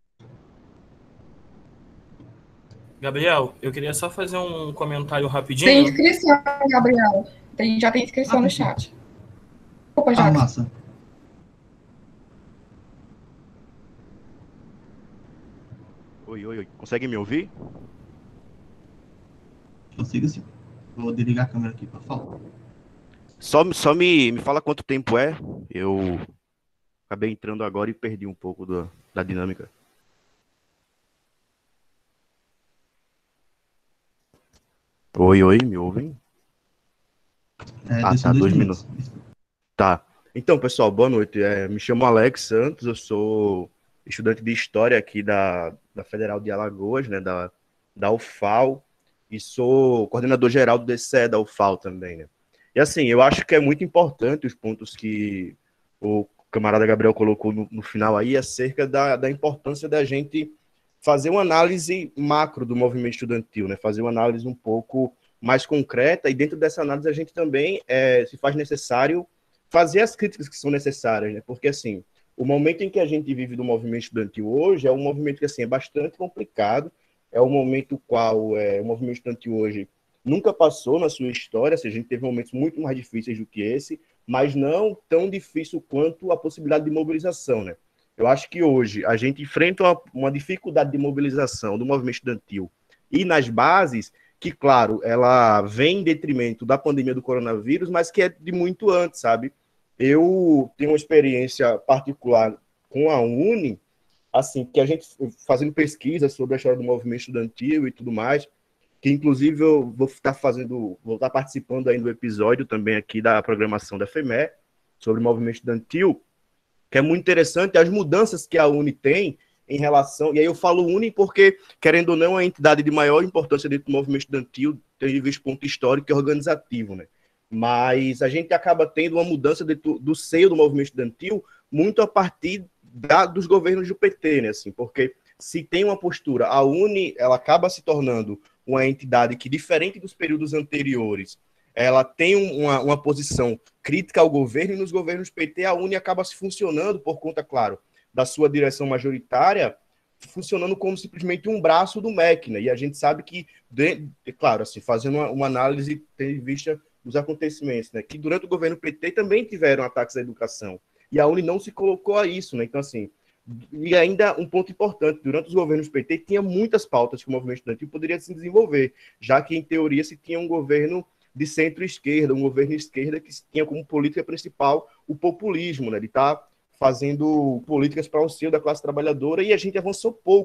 Gabriel, eu queria só fazer um comentário Tem rapidinho. inscrição, Gabriel. Já tem inscrição no perfeito. chat. Opa, Jackson. Massa. Oi. Consegue me ouvir? Consigo sim. Vou desligar a câmera aqui para falar. Só me fala quanto tempo é. Eu acabei entrando agora e perdi um pouco da dinâmica. Oi, me ouvem? Tá, 2 minutos. Tá. Então, pessoal, boa noite. Me chamo Alex Santos, eu sou estudante de História aqui da Federal de Alagoas, né, da UFAL, e sou coordenador geral do DCE da UFAL também, né. E assim, eu acho que é muito importante os pontos que o camarada Gabriel colocou no final aí, acerca da importância da gente fazer uma análise macro do movimento estudantil, né, fazer uma análise um pouco mais concreta, e dentro dessa análise a gente também se faz necessário fazer as críticas que são necessárias, né? Porque, assim, o momento em que a gente vive do movimento estudantil hoje é um movimento que, assim, é bastante complicado, é um momento qual o movimento estudantil hoje nunca passou na sua história, a gente teve momentos muito mais difíceis do que esse, mas não tão difícil quanto a possibilidade de mobilização, né? Eu acho que hoje a gente enfrenta uma dificuldade de mobilização do movimento estudantil e nas bases, que, claro, ela vem em detrimento da pandemia do coronavírus, mas que é de muito antes, sabe? Eu tenho uma experiência particular com a Uni, assim, que a gente fazendo pesquisa sobre a história do movimento estudantil e tudo mais, que inclusive eu vou estar participando aí do episódio também aqui da programação da FEME, sobre o movimento estudantil, que é muito interessante as mudanças que a Uni tem em relação, e aí eu falo Uni porque, querendo ou não, é a entidade de maior importância dentro do movimento estudantil, tendo visto ponto histórico e organizativo, né? Mas a gente acaba tendo uma mudança do seio do movimento estudantil muito a partir dos governos do PT, né? Assim, porque se tem uma postura, a Uni ela acaba se tornando uma entidade que, diferente dos períodos anteriores, ela tem uma posição crítica ao governo, e nos governos PT a Uni acaba se funcionando por conta, claro, da sua direção majoritária, funcionando como simplesmente um braço do MEC, né? E a gente sabe que, claro, assim, fazendo uma análise tendo em vista dos acontecimentos, né? Que durante o governo PT também tiveram ataques à educação. E a Uni não se colocou a isso, né? Então, assim, e ainda um ponto importante, durante os governos PT tinha muitas pautas que o movimento estudantil poderia se desenvolver, já que, em teoria, se tinha um governo de centro-esquerda, um governo esquerda que tinha como política principal o populismo, né? De estar fazendo políticas para o auxílio da classe trabalhadora, e a gente avançou pouco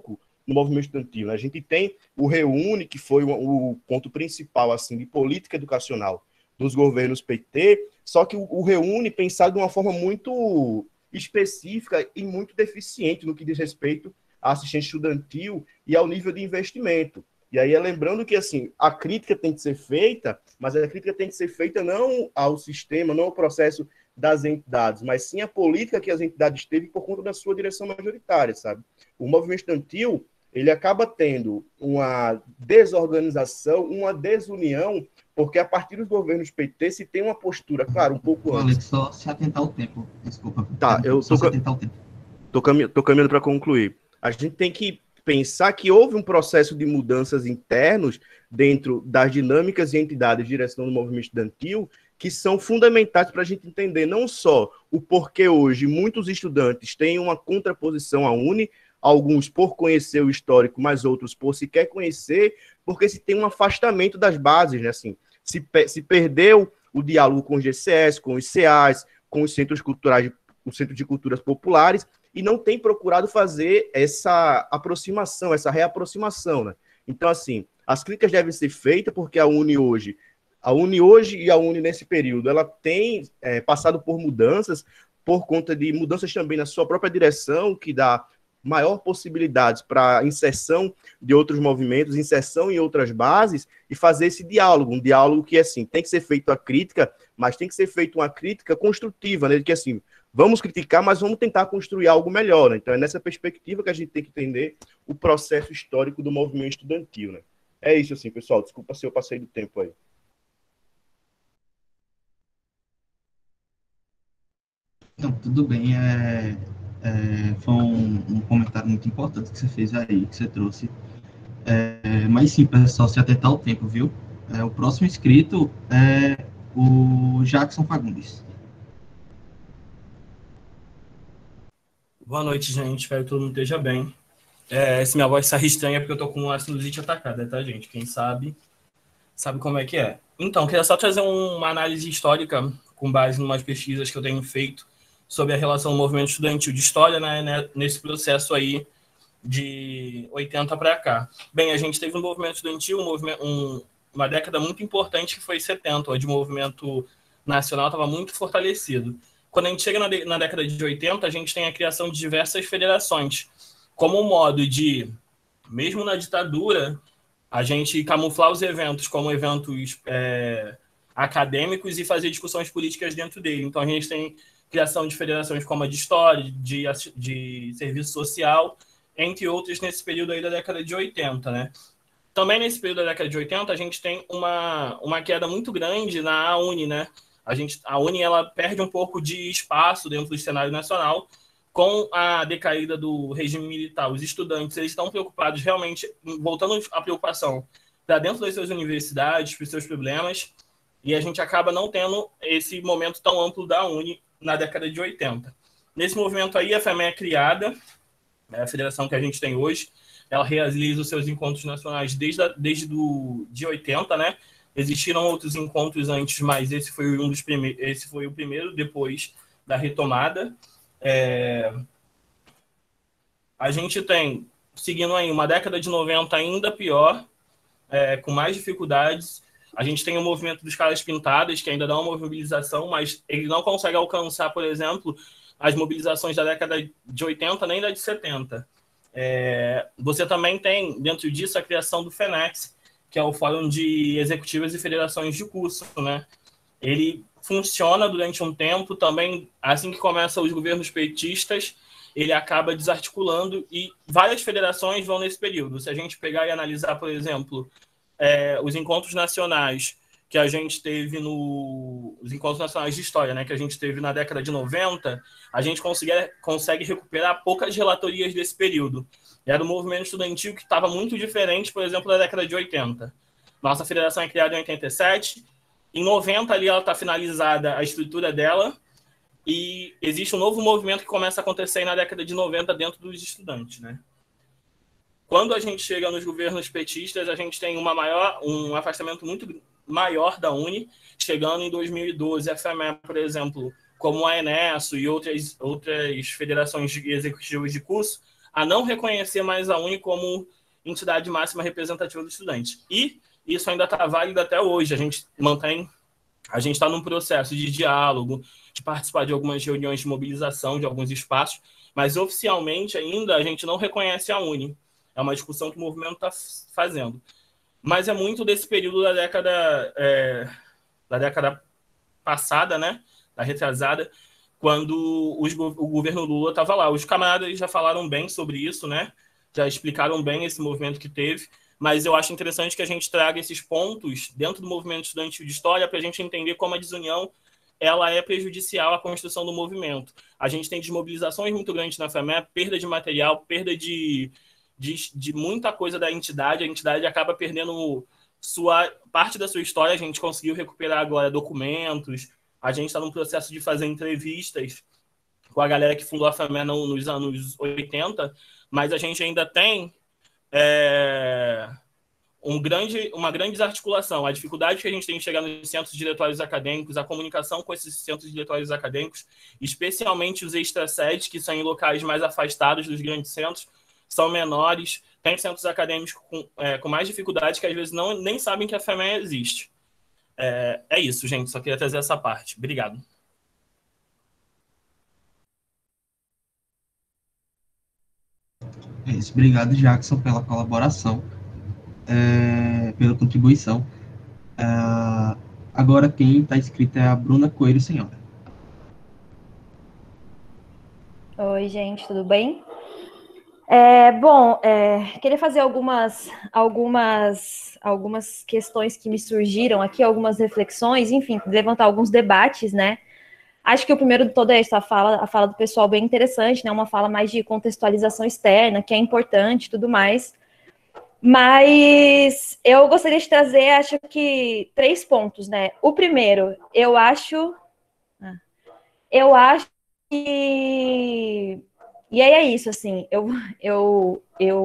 no movimento estudantil, né? A gente tem o Reúne, que foi o ponto principal assim, de política educacional dos governos PT, só que o Reúne pensado de uma forma muito específica e muito deficiente no que diz respeito à assistência estudantil e ao nível de investimento. E aí lembrando que assim, a crítica tem que ser feita, mas a crítica tem que ser feita não ao sistema, não ao processo das entidades, mas sim a política que as entidades teve por conta da sua direção majoritária, sabe? O movimento estudantil, ele acaba tendo uma desorganização, uma desunião, porque a partir dos governos PT se tem uma postura, claro, um pouco antes. Alex, só se atentar ao tempo, desculpa. Tá, eu só se atentar ao tempo. Tô caminhando para concluir. A gente tem que pensar que houve um processo de mudanças internos dentro das dinâmicas e entidades de direção do movimento estudantil que são fundamentais para a gente entender não só o porquê hoje muitos estudantes têm uma contraposição à UNE, alguns por conhecer o histórico, mas outros por sequer conhecer, porque se tem um afastamento das bases, né? Assim, se perdeu o diálogo com os GCS, com os CAs, com os centros culturais, o Centro de Culturas Populares, e não tem procurado fazer essa aproximação, essa reaproximação, né? Então, assim, as críticas devem ser feitas porque a UNE hoje e a UNE nesse período, ela tem passado por mudanças, por conta de mudanças também na sua própria direção, que dá maior possibilidades para inserção de outros movimentos, inserção em outras bases e fazer esse diálogo, um diálogo que, assim, tem que ser feito a crítica, mas tem que ser feita uma crítica construtiva, né, de que, assim, vamos criticar, mas vamos tentar construir algo melhor, né? Então é nessa perspectiva que a gente tem que entender o processo histórico do movimento estudantil, né? É isso, assim, pessoal, desculpa se eu passei do tempo aí. Não, tudo bem. Foi um comentário muito importante que você fez aí, que você trouxe. Mas sim, pessoal, se atentar ao tempo, viu? O próximo inscrito é o Jackson Fagundes. Boa noite, gente. Espero que todo mundo esteja bem. Se minha voz sair estranha é porque eu tô com uma sinusite atacada, tá, gente? Quem sabe como é que é. Então, queria só trazer uma análise histórica com base em umas pesquisas que eu tenho feito sobre a relação do movimento estudantil de história, né, nesse processo aí de 80 para cá. Bem, a gente teve um movimento estudantil, uma década muito importante que foi 70, onde o movimento nacional estava muito fortalecido. Quando a gente chega na década de 80, a gente tem a criação de diversas federações, como um modo de, mesmo na ditadura, a gente camuflar os eventos como eventos acadêmicos e fazer discussões políticas dentro dele. Então, a gente tem criação de federações como a de História, de Serviço Social, entre outras nesse período aí da década de 80, né? Também nesse período da década de 80, a gente tem uma queda muito grande na UNE, né? A UNE ela perde um pouco de espaço dentro do cenário nacional com a decaída do regime militar. Os estudantes eles estão preocupados realmente, voltando a preocupação para dentro das suas universidades, para os seus problemas, e a gente acaba não tendo esse momento tão amplo da UNE na década de 80. Nesse movimento aí, a FEME é criada, a federação que a gente tem hoje, ela realiza os seus encontros nacionais desde de 80, né? Existiram outros encontros antes, mas esse foi o primeiro depois da retomada. A gente tem, seguindo aí, uma década de 90 ainda pior, com mais dificuldades. A gente tem o movimento dos caras pintadas, que ainda dá uma mobilização, mas ele não consegue alcançar, por exemplo, as mobilizações da década de 80 nem da de 70. Você também tem, dentro disso, a criação do FENEX, que é o Fórum de Executivas e Federações de Curso, né? Ele funciona durante um tempo, também, assim que começam os governos petistas, ele acaba desarticulando e várias federações vão nesse período. Se a gente pegar e analisar, por exemplo, os encontros nacionais que a gente teve os encontros nacionais de história, né, que a gente teve na década de 90, a gente consegue recuperar poucas relatorias desse período. Era um movimento estudantil que estava muito diferente, por exemplo, da década de 80. Nossa federação é criada em 87, em 90 ali ela está finalizada a estrutura dela, e existe um novo movimento que começa a acontecer na década de 90 dentro dos estudantes, né? Quando a gente chega nos governos petistas, a gente tem um afastamento muito maior da UNE, chegando em 2012, a FEME, por exemplo, como a ENESO e outras federações executivas de curso, a não reconhecer mais a Uni como entidade máxima representativa do estudante. E isso ainda está válido até hoje. A gente está num processo de diálogo, de participar de algumas reuniões de mobilização de alguns espaços, mas oficialmente ainda a gente não reconhece a Uni. É uma discussão que o movimento está fazendo. Mas é muito desse período da década passada, né, da retrasada, quando o governo Lula estava lá. Os camaradas já falaram bem sobre isso, né, já explicaram bem esse movimento que teve, mas eu acho interessante que a gente traga esses pontos dentro do movimento estudantil de história para a gente entender como a desunião ela é prejudicial à construção do movimento. A gente tem desmobilizações muito grandes na FEMEP, perda de material, perda de muita coisa da entidade. A entidade acaba perdendo parte da sua história. A gente conseguiu recuperar agora documentos, a gente está no processo de fazer entrevistas com a galera que fundou a FEMEP nos anos 80, mas a gente ainda tem uma grande desarticulação, a dificuldade que a gente tem de chegar nos centros diretórios acadêmicos, a comunicação com esses centros diretórios acadêmicos, especialmente os extra-sedes, que são em locais mais afastados dos grandes centros, são menores, tem centros acadêmicos com mais dificuldade que às vezes nem sabem que a FEMEA existe. É isso, gente, só queria trazer essa parte. Obrigado. É isso. Obrigado, Jackson, pela colaboração, pela contribuição. Agora quem está inscrito é a Bruna Coelho Senhora. Oi, gente, tudo bem? Queria fazer algumas questões que me surgiram aqui, algumas reflexões, enfim, levantar alguns debates, né? Acho que o primeiro de todo é isso, a fala do pessoal bem interessante, né? Uma fala mais de contextualização externa, que é importante e tudo mais. Mas eu gostaria de trazer, acho que, 3 pontos, né? O primeiro, eu acho que... E aí é isso, assim, eu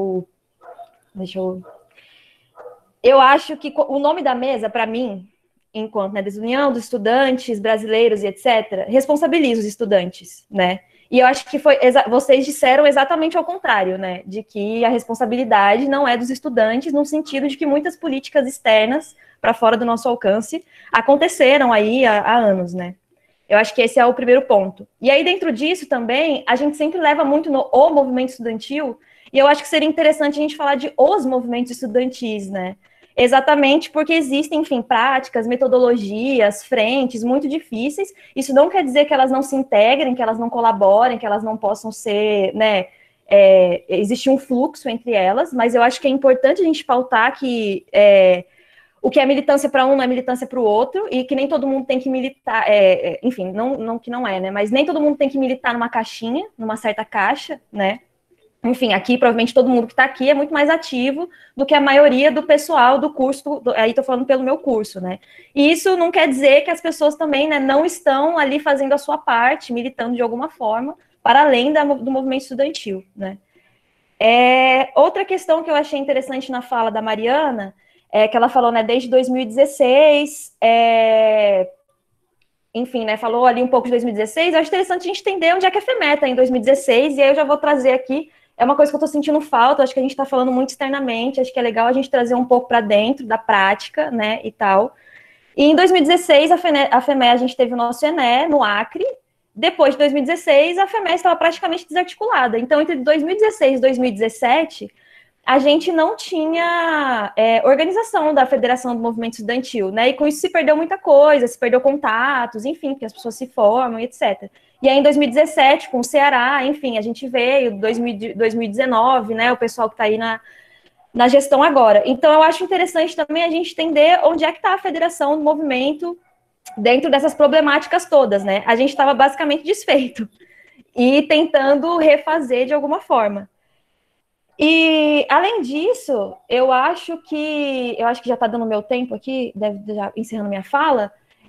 acho que o nome da mesa, para mim, enquanto, né, desunião dos estudantes brasileiros e etc., responsabiliza os estudantes, né? E eu acho que vocês disseram exatamente ao contrário, né? De que a responsabilidade não é dos estudantes, no sentido de que muitas políticas externas, para fora do nosso alcance, aconteceram aí há anos, né? Eu acho que esse é o primeiro ponto. E aí, dentro disso também, a gente sempre leva muito o movimento estudantil, e eu acho que seria interessante a gente falar de os movimentos estudantis, né? Exatamente porque existem, enfim, práticas, metodologias, frentes muito difíceis. Isso não quer dizer que elas não se integrem, que elas não colaborem, que elas não possam ser, né? Existe um fluxo entre elas, mas eu acho que é importante a gente pautar que o que é militância para um não é militância para o outro, e que nem todo mundo tem que militar, enfim, não que não é, né? Mas nem todo mundo tem que militar numa caixinha, numa certa caixa, né? Enfim, aqui, provavelmente, todo mundo que está aqui é muito mais ativo do que a maioria do pessoal do curso, aí estou falando pelo meu curso, né? E isso não quer dizer que as pessoas também, né, não estão ali fazendo a sua parte, militando de alguma forma, para além do movimento estudantil, né? Outra questão que eu achei interessante na fala da Mariana, que ela falou, né, desde 2016, enfim, né, falou ali um pouco de 2016, eu acho interessante a gente entender onde é que a FEMET está em 2016, e aí eu já vou trazer aqui. É uma coisa que eu estou sentindo falta, acho que a gente está falando muito externamente, acho que é legal a gente trazer um pouco para dentro da prática, né, e tal. E em 2016, a FEMET, a gente teve o nosso ENE no Acre. Depois de 2016, a FEMET estava praticamente desarticulada. Então, entre 2016 e 2017, a gente não tinha organização da Federação do Movimento Estudantil, né, e com isso se perdeu muita coisa, se perdeu contatos, enfim, porque as pessoas se formam, etc. E aí, em 2017, com o Ceará, enfim, a gente veio, 2019, né, o pessoal que está aí na gestão agora. Então, eu acho interessante também a gente entender onde é que está a federação do movimento dentro dessas problemáticas todas, né? A gente estava basicamente desfeito e tentando refazer de alguma forma. E, além disso, eu acho que já está dando meu tempo aqui, já encerrando minha fala,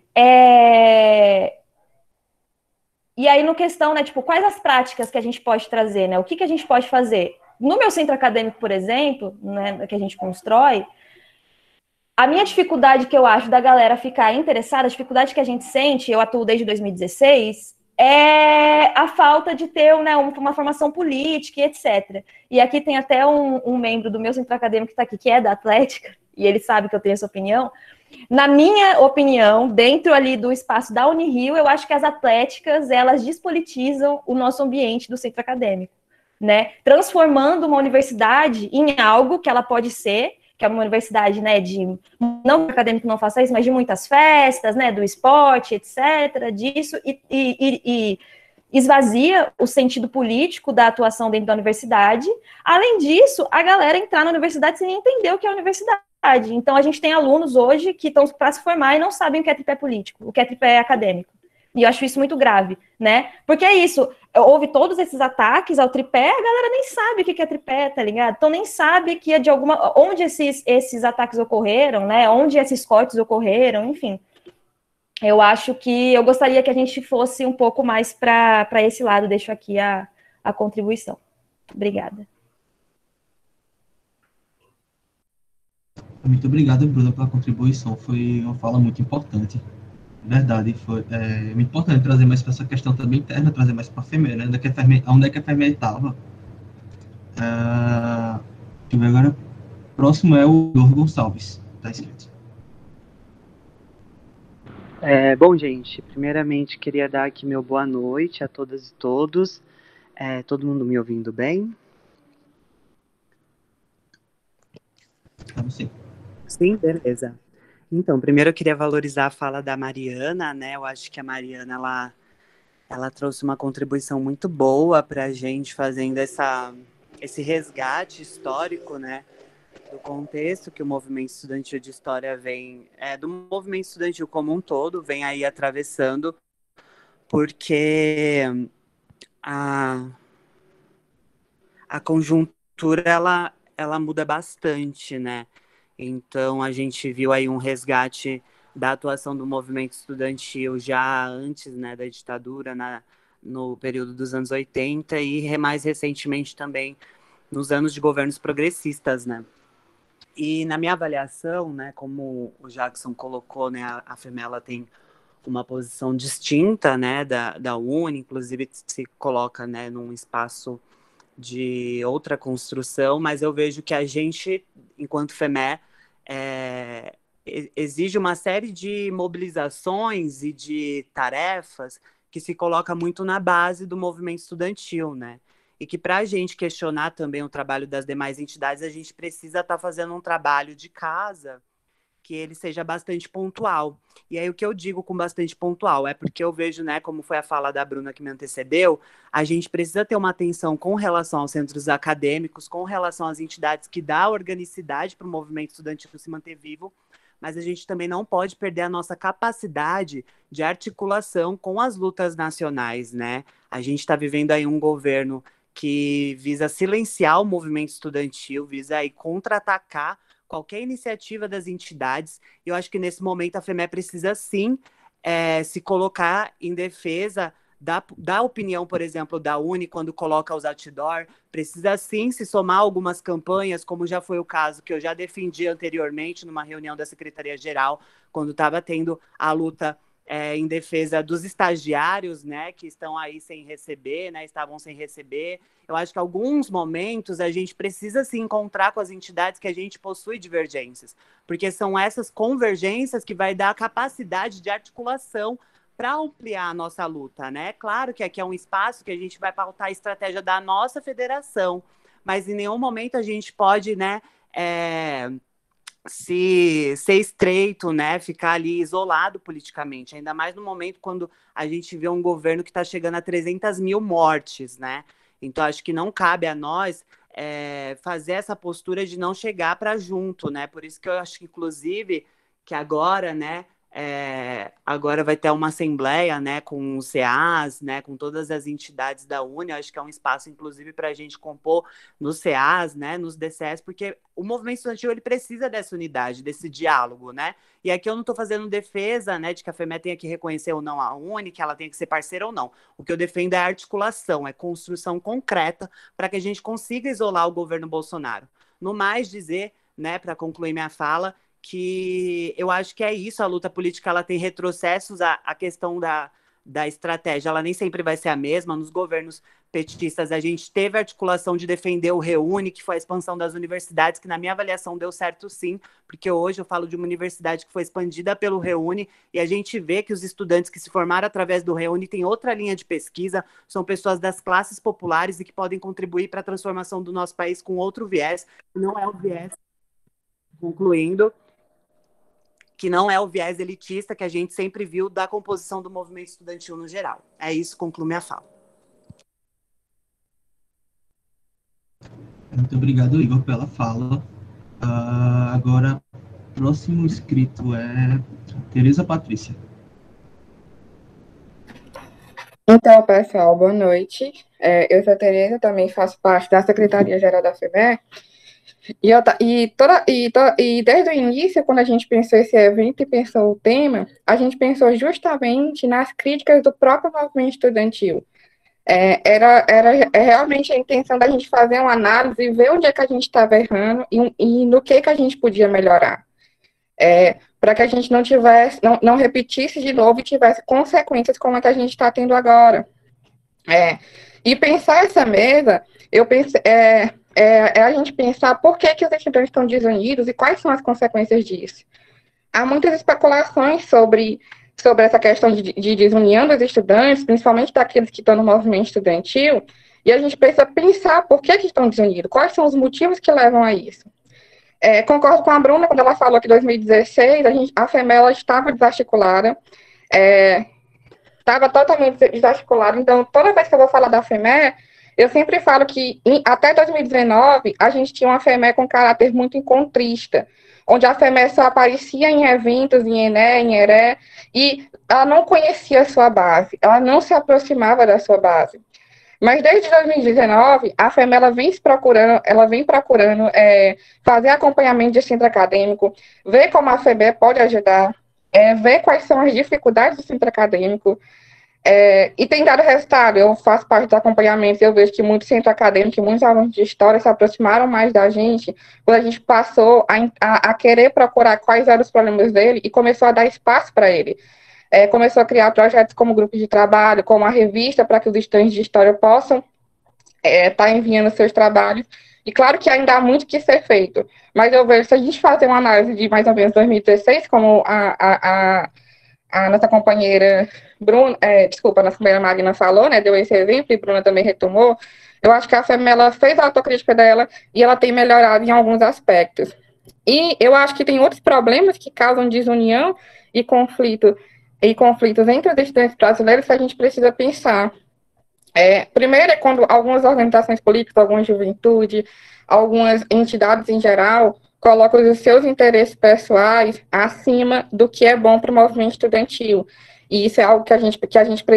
E aí, no questão, né, tipo, quais as práticas que a gente pode trazer, né? O que a gente pode fazer? No meu centro acadêmico, por exemplo, né, que a gente constrói, a minha dificuldade que eu acho da galera ficar interessada, a dificuldade que a gente sente, eu atuo desde 2016, é a falta de ter, né, uma formação política e etc. E aqui tem até um membro do meu centro acadêmico que está aqui, que é da Atlética, e ele sabe que eu tenho essa opinião. Na minha opinião, dentro ali do espaço da Unirio, eu acho que as atléticas, elas despolitizam o nosso ambiente do centro acadêmico, né? Transformando uma universidade em algo que ela pode ser, que é uma universidade, né, de, não que o acadêmico não faça isso, mas de muitas festas, né, do esporte, etc., disso, e esvazia o sentido político da atuação dentro da universidade. Além disso, a galera entrar na universidade sem entender o que é a universidade. Então, a gente tem alunos hoje que estão para se formar e não sabem o que é tripé político, o que é tripé acadêmico. E eu acho isso muito grave, né? Porque é isso, houve todos esses ataques ao tripé, a galera nem sabe o que é tripé, tá ligado? Então, nem sabe que é de alguma... onde esses ataques ocorreram, né? Onde esses cortes ocorreram, enfim. Eu acho que eu gostaria que a gente fosse um pouco mais para esse lado. Deixo aqui a contribuição. Obrigada. Muito obrigado, Bruna, pela contribuição. Foi uma fala muito importante. Verdade, foi muito importante trazer mais para essa questão também interna, trazer mais para a FEME, né? Onde é que a FEME estava. Deixa eu ver agora. Próximo é o Igor Gonçalves. Está escrito. Bom, gente, primeiramente queria dar aqui meu boa noite a todas e todos. Todo mundo me ouvindo bem? Sim. Sim, beleza. Então, primeiro eu queria valorizar a fala da Mariana, né? Eu acho que a Mariana, ela trouxe uma contribuição muito boa para a gente fazendo esse resgate histórico, né? Do contexto que o movimento estudantil de história vem, do movimento estudantil como um todo, vem aí atravessando, porque a conjuntura, ela muda bastante, né? Então, a gente viu aí um resgate da atuação do movimento estudantil já antes, né, da ditadura, no período dos anos 80 e mais recentemente também nos anos de governos progressistas, né? E na minha avaliação, né, como o Jackson colocou, né, a FEMELA tem uma posição distinta, né, da UNE, inclusive se coloca, né, num espaço de outra construção, mas eu vejo que a gente, enquanto FEME, exige uma série de mobilizações e de tarefas que se coloca muito na base do movimento estudantil, né? E que para a gente questionar também o trabalho das demais entidades, a gente precisa estar fazendo um trabalho de casa que ele seja bastante pontual. E aí o que eu digo com bastante pontual é porque eu vejo, né, como foi a fala da Bruna que me antecedeu, a gente precisa ter uma atenção com relação aos centros acadêmicos, com relação às entidades que dão organicidade para o movimento estudantil se manter vivo, mas a gente também não pode perder a nossa capacidade de articulação com as lutas nacionais, né? A gente está vivendo aí um governo que visa silenciar o movimento estudantil, visa aí contra-atacar qualquer iniciativa das entidades. Eu acho que nesse momento a FEME precisa sim se colocar em defesa da opinião, por exemplo, da UNE, quando coloca os outdoor, precisa sim se somar algumas campanhas, como já foi o caso que eu já defendi anteriormente numa reunião da Secretaria-Geral, quando estava tendo a luta em defesa dos estagiários, né, que estão aí sem receber, né, estavam sem receber. Eu acho que em alguns momentos a gente precisa se encontrar com as entidades que a gente possui divergências, porque são essas convergências que vai dar a capacidade de articulação para ampliar a nossa luta, né? Claro que aqui é um espaço que a gente vai pautar a estratégia da nossa federação, mas em nenhum momento a gente pode, né, se ser estreito, né, ficar ali isolado politicamente, ainda mais no momento quando a gente vê um governo que está chegando a 300 mil mortes, né? Então, acho que não cabe a nós fazer essa postura de não chegar para junto, né? Por isso que eu acho que, inclusive, que agora, né, agora vai ter uma assembleia, né, com os CEAs, né, com todas as entidades da UNE. Acho que é um espaço, inclusive, para a gente compor nos CEAs, né, nos DCEs, porque o movimento estudantil ele precisa dessa unidade, desse diálogo, né? E aqui eu não estou fazendo defesa, né, de que a FEME tenha que reconhecer ou não a UNE, que ela tenha que ser parceira ou não. O que eu defendo é a articulação, é construção concreta para que a gente consiga isolar o governo Bolsonaro. No mais, dizer, né, para concluir minha fala, que eu acho que é isso, a luta política ela tem retrocessos, a questão da estratégia, ela nem sempre vai ser a mesma. Nos governos petistas, a gente teve a articulação de defender o Reúne, que foi a expansão das universidades, que na minha avaliação deu certo sim, porque hoje eu falo de uma universidade que foi expandida pelo Reúne, e a gente vê que os estudantes que se formaram através do Reúne têm outra linha de pesquisa, são pessoas das classes populares e que podem contribuir para a transformação do nosso país com outro viés, que não é o viés, concluindo, que não é o viés elitista que a gente sempre viu da composição do movimento estudantil no geral. É isso, concluo minha fala. Muito obrigado, Igor, pela fala. Agora, próximo inscrito é Tereza Patrícia. Então, pessoal, boa noite. Eu sou a Tereza, também faço parte da Secretaria-Geral da FEMER. E desde o início, quando a gente pensou esse evento e pensou o tema, a gente pensou justamente nas críticas do próprio movimento estudantil. Era realmente a intenção da gente fazer uma análise e ver onde é que a gente estava errando e no que a gente podia melhorar. Para que a gente não repetisse de novo e tivesse consequências como a que a gente está tendo agora. E pensar essa mesa, eu pensei, a gente pensar por que os estudantes estão desunidos e quais são as consequências disso. Há muitas especulações sobre essa questão de desunião dos estudantes, principalmente daqueles que estão no movimento estudantil, e a gente precisa pensar por que estão desunidos, quais são os motivos que levam a isso. Concordo com a Bruna quando ela falou que em 2016 a FEMER estava desarticulada, estava totalmente desarticulada, então toda vez que eu vou falar da FEMER, eu sempre falo que até 2019 a gente tinha uma FEMER com caráter muito encontrista, onde a FEMER só aparecia em eventos, em ENE, em ERE, e ela não conhecia a sua base, ela não se aproximava da sua base. Mas desde 2019, a FEMER vem procurando fazer acompanhamento de centro acadêmico, ver como a FEMER pode ajudar, ver quais são as dificuldades do centro acadêmico, e tem dado resultado. Eu faço parte do acompanhamento e eu vejo que muitos centros acadêmicos, muitos alunos de história se aproximaram mais da gente quando a gente passou a querer procurar quais eram os problemas dele e começou a dar espaço para ele. Começou a criar projetos como grupos de trabalho, como a revista, para que os estudantes de história possam estar enviando seus trabalhos. E claro que ainda há muito que ser feito, mas eu vejo, se a gente fazer uma análise de mais ou menos 2016, como a nossa companheira Bruna, nossa companheira Marina falou, né, deu esse exemplo, e Bruna também retomou, eu acho que a FEMER ela fez a autocrítica dela e ela tem melhorado em alguns aspectos. E eu acho que tem outros problemas que causam desunião e conflitos entre os estudantes brasileiros que a gente precisa pensar. Primeiro é quando algumas organizações políticas, alguma juventude, algumas entidades em geral, colocam os seus interesses pessoais acima do que é bom para o movimento estudantil. E isso é algo que a gente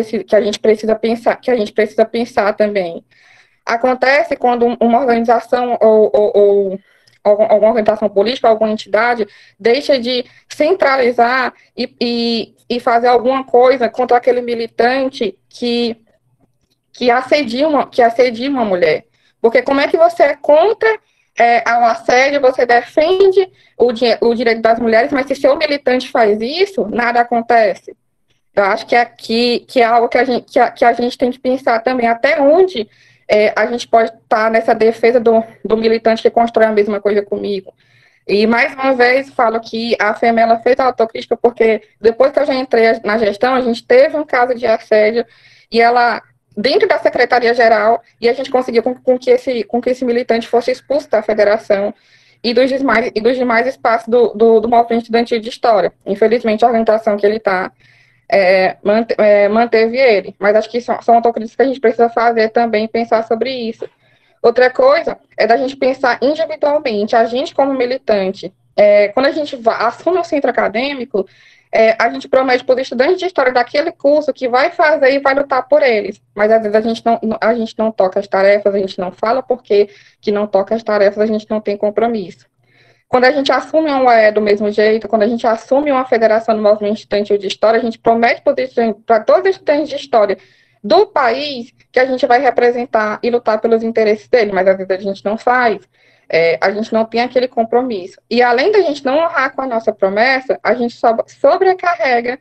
precisa pensar também. Acontece quando uma organização ou alguma organização política, alguma entidade, deixa de centralizar e fazer alguma coisa contra aquele militante que assedia uma mulher. Porque como é que você é contra ao assédio, você defende o direito das mulheres, mas se seu militante faz isso, nada acontece. Eu acho que é algo que a gente tem que pensar também, até onde a gente pode estar nessa defesa do militante que constrói a mesma coisa comigo. E, mais uma vez, falo que a FEMER ela fez a autocrítica porque, depois que eu já entrei na gestão, a gente teve um caso de assédio e ela, dentro da Secretaria-Geral, e a gente conseguiu com que esse militante fosse expulso da federação e dos demais espaços do movimento estudantil de história. Infelizmente, a organização que ele está manteve ele, mas acho que são autocríticas que a gente precisa fazer também, pensar sobre isso. Outra coisa é da gente pensar individualmente, a gente como militante, quando a gente assume um centro acadêmico, a gente promete para os estudantes de história daquele curso que vai fazer e vai lutar por eles, mas às vezes a gente não toca as tarefas, a gente não fala porque que não toca as tarefas, a gente não tem compromisso. Quando a gente assume um UE do mesmo jeito, quando a gente assume uma federação do movimento estudantil de história, a gente promete para todos os estudantes de história do país que a gente vai representar e lutar pelos interesses dele, mas às vezes a gente não faz, a gente não tem aquele compromisso. E além da gente não honrar com a nossa promessa, a gente sobrecarrega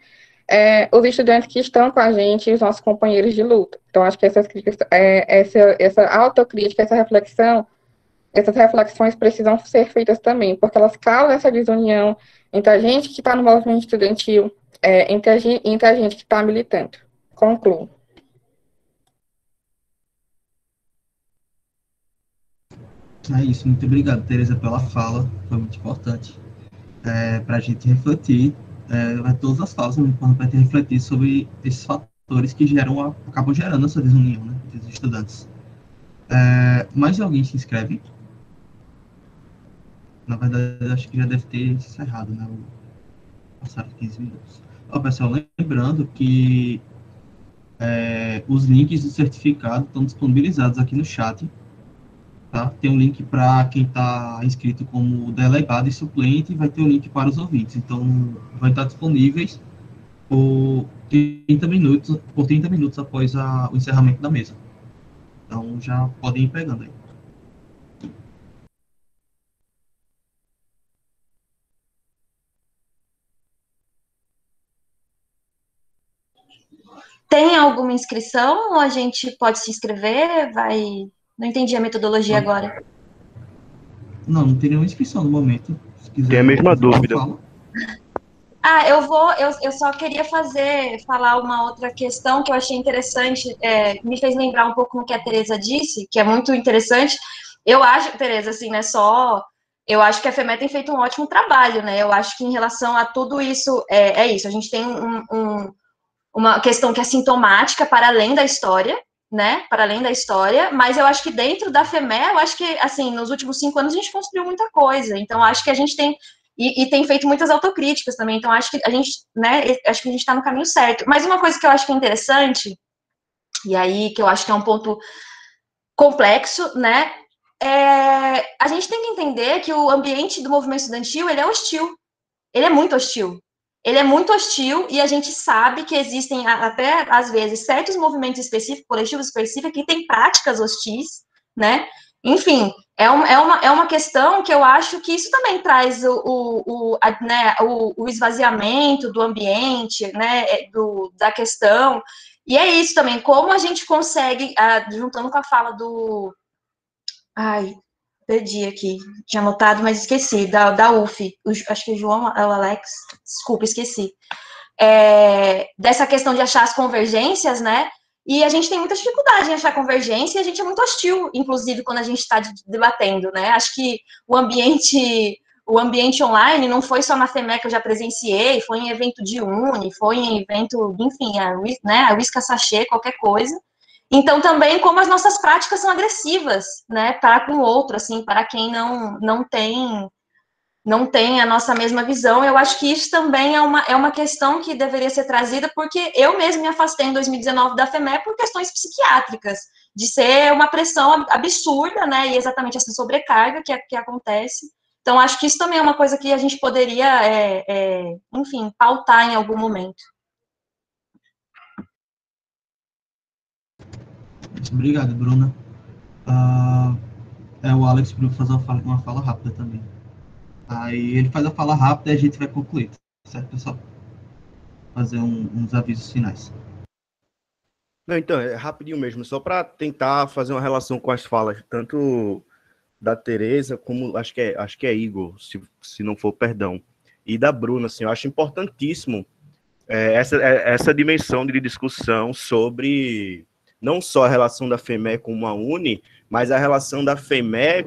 os estudantes que estão com a gente e os nossos companheiros de luta. Então, acho que essas críticas, essa autocrítica, essas reflexões precisam ser feitas também, porque elas causam essa desunião entre a gente que está no movimento estudantil, entre a gente que está militando. Concluo. É isso, muito obrigado, Tereza, pela fala, foi muito importante para a gente refletir, todas as falas são muito importantes para a gente refletir sobre esses fatores que acabam gerando essa desunião, né, entre os estudantes. Mais alguém se inscreve? Na verdade, acho que já deve ter encerrado, né, passaram 15 minutos. Pessoal, lembrando que os links do certificado estão disponibilizados aqui no chat. Tá? Tem um link para quem está inscrito como delegado e suplente, e vai ter um link para os ouvintes. Então, vai estar disponíveis por 30 minutos após o encerramento da mesa. Então, já podem ir pegando aí. Tem alguma inscrição ou a gente pode se inscrever? Não entendi a metodologia agora. Não tem nenhuma inscrição no momento. Se quiser, tem a mesma dúvida. Eu só queria falar uma outra questão que eu achei interessante, me fez lembrar um pouco no que a Tereza disse, que é muito interessante. Eu acho, Tereza, assim, né, eu acho que a FEME tem feito um ótimo trabalho, né, eu acho que em relação a tudo isso, isso, a gente tem uma questão que é sintomática para além da história, né, para além da história, mas eu acho que dentro da FEME, eu acho que, assim, nos últimos 5 anos a gente construiu muita coisa, então acho que a gente tem, e tem feito muitas autocríticas também, então acho que a gente, né, acho que a gente está no caminho certo. Mas uma coisa que eu acho que é interessante, e aí que eu acho que é um ponto complexo, né, a gente tem que entender que o ambiente do movimento estudantil, ele é hostil, ele é muito hostil. Ele é muito hostil e a gente sabe que existem, até às vezes, certos movimentos específicos, coletivos específicos, que têm práticas hostis, né? Enfim, é uma questão que eu acho que isso também traz o esvaziamento do ambiente, né? Da questão. E é isso também, como a gente consegue, juntando com a fala do. Ai, perdi aqui, tinha anotado, mas esqueci, da UF, acho que o João, o Alex, desculpa, esqueci. Dessa questão de achar as convergências, né? E a gente tem muita dificuldade em achar convergência e a gente é muito hostil, inclusive, quando a gente está debatendo, né? Acho que o ambiente online não foi só na FEME que eu já presenciei, foi em evento de Uni, foi em evento, enfim, a Whisca Sachê, qualquer coisa. Então, também, como as nossas práticas são agressivas, né, para com o outro, assim, para quem não tem a nossa mesma visão, eu acho que isso também é uma questão que deveria ser trazida, porque eu mesmo me afastei em 2019 da FEME por questões psiquiátricas, de ser uma pressão absurda, né, e exatamente essa sobrecarga que acontece. Então, acho que isso também é uma coisa que a gente poderia, enfim, pautar em algum momento. Obrigado, Bruna. O Alex para fazer uma fala rápida também. Aí ele faz a fala rápida e a gente vai concluir, certo, pessoal? Fazer uns avisos finais. Não, então, é rapidinho mesmo, só para tentar fazer uma relação com as falas, tanto da Tereza como acho que é Igor, se não for, perdão, e da Bruna, assim, eu acho importantíssimo essa dimensão de discussão sobre não só a relação da FEME com uma Uni, mas a relação da FEME,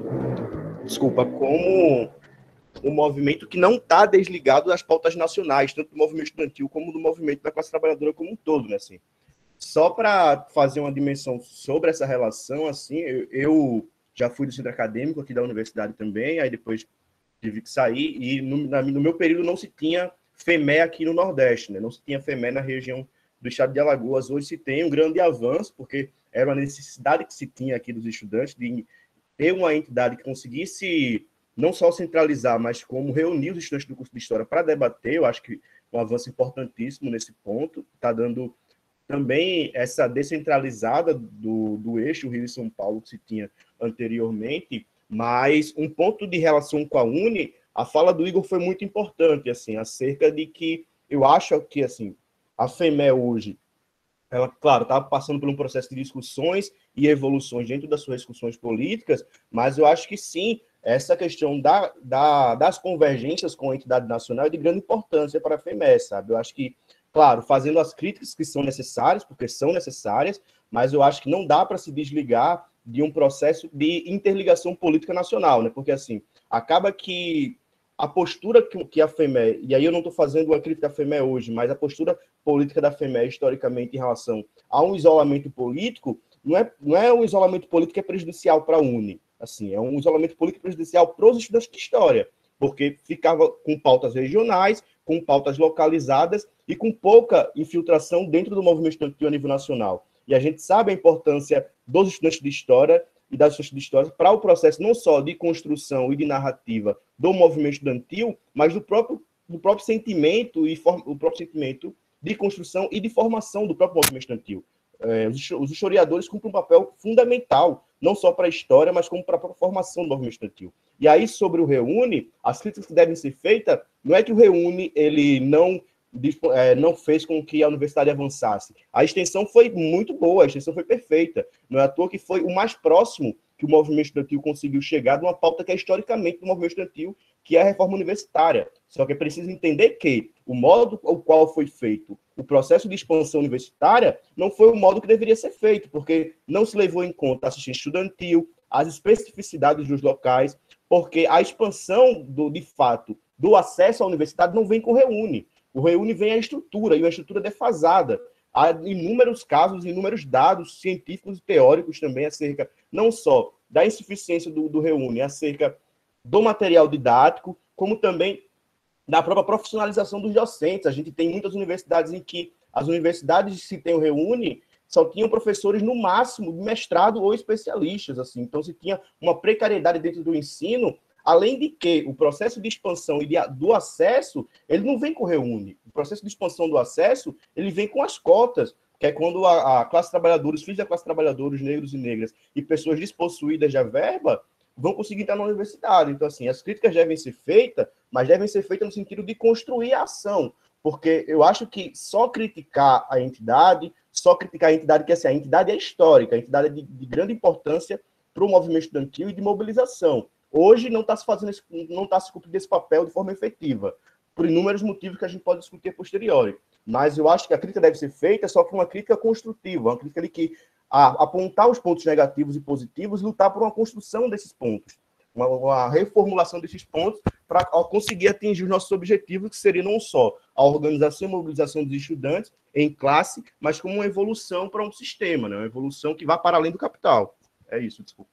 como um movimento que não está desligado das pautas nacionais, tanto do movimento estudantil como do movimento da classe trabalhadora como um todo, né, assim. Só para fazer uma dimensão sobre essa relação, assim, eu já fui do centro acadêmico aqui da universidade também, aí depois tive que sair, e no meu período não se tinha FEME aqui no Nordeste, né? Não se tinha FEME na região do estado de Alagoas. Hoje se tem um grande avanço, porque era uma necessidade que se tinha aqui dos estudantes de ter uma entidade que conseguisse não só centralizar, mas como reunir os estudantes do curso de História para debater. Eu acho que um avanço importantíssimo nesse ponto, está dando também essa descentralizada do eixo Rio e São Paulo que se tinha anteriormente, mas um ponto de relação com a Uni, a fala do Igor foi muito importante, assim, acerca de que eu acho que, assim, A FEME hoje, ela, claro, está passando por um processo de discussões e evoluções dentro das suas discussões políticas, mas eu acho que sim, essa questão das convergências com a entidade nacional é de grande importância para a FEME, sabe? Eu acho que, claro, fazendo as críticas que são necessárias, porque são necessárias, mas eu acho que não dá para se desligar de um processo de interligação política nacional, né? Porque, assim, acaba que a postura que a FEME, e aí eu não estou fazendo uma crítica à FEME hoje, mas a postura política da FEME, historicamente, em relação a um isolamento político, não é um isolamento político que é prejudicial para a UNE, assim, é um isolamento político prejudicial para os estudantes de história, porque ficava com pautas regionais, com pautas localizadas e com pouca infiltração dentro do movimento estudantil a nível nacional. E a gente sabe a importância dos estudantes de história e das estudantes de história para o processo não só de construção e de narrativa do movimento estudantil, mas do próprio sentimento o próprio sentimento de construção e de formação do próprio movimento estudantil. Os historiadores cumprem um papel fundamental, não só para a história, mas como para a própria formação do movimento estudantil. E aí, sobre o Reúne, as críticas que devem ser feitas, não é que o Reúne ele não fez com que a universidade avançasse. A extensão foi muito boa, a extensão foi perfeita. Não é à toa que foi o mais próximo que o movimento estudantil conseguiu chegar de uma pauta que é historicamente do movimento estudantil, que é a reforma universitária. Só que é preciso entender que o modo ao qual foi feito o processo de expansão universitária não foi o modo que deveria ser feito, porque não se levou em conta a assistência estudantil, as especificidades dos locais, porque a expansão, de fato, do acesso à universidade não vem com o Reúne. O Reúne vem a estrutura, e uma estrutura defasada. Há inúmeros casos, inúmeros dados científicos e teóricos também acerca, não só da insuficiência do Reúne, acerca do material didático, como também da própria profissionalização dos docentes. A gente tem muitas universidades em que as universidades que tem o Reúne só tinham professores, no máximo, de mestrado ou especialistas. Assim. Então, se tinha uma precariedade dentro do ensino, além de que o processo de expansão e do acesso, ele não vem com o Reúne. O processo de expansão do acesso, ele vem com as cotas, que é quando a classe trabalhadora, os filhos da classe trabalhadores, negros e negras, e pessoas despossuídas de verba, vão conseguir entrar na universidade. Então, assim, as críticas devem ser feitas, mas devem ser feitas no sentido de construir a ação, porque eu acho que só criticar a entidade que assim, a entidade é histórica, a entidade é de grande importância para o movimento estudantil e de mobilização. Hoje não está se cumprindo esse papel de forma efetiva, por inúmeros motivos que a gente pode discutir a posteriori. Mas eu acho que a crítica deve ser feita, só que uma crítica construtiva, uma crítica de que apontar os pontos negativos e positivos e lutar por uma construção desses pontos, uma reformulação desses pontos para conseguir atingir os nossos objetivos, que seria não só a organização e mobilização dos estudantes em classe, mas como uma evolução para um sistema, né? Uma evolução que vá para além do capital. É isso, desculpa.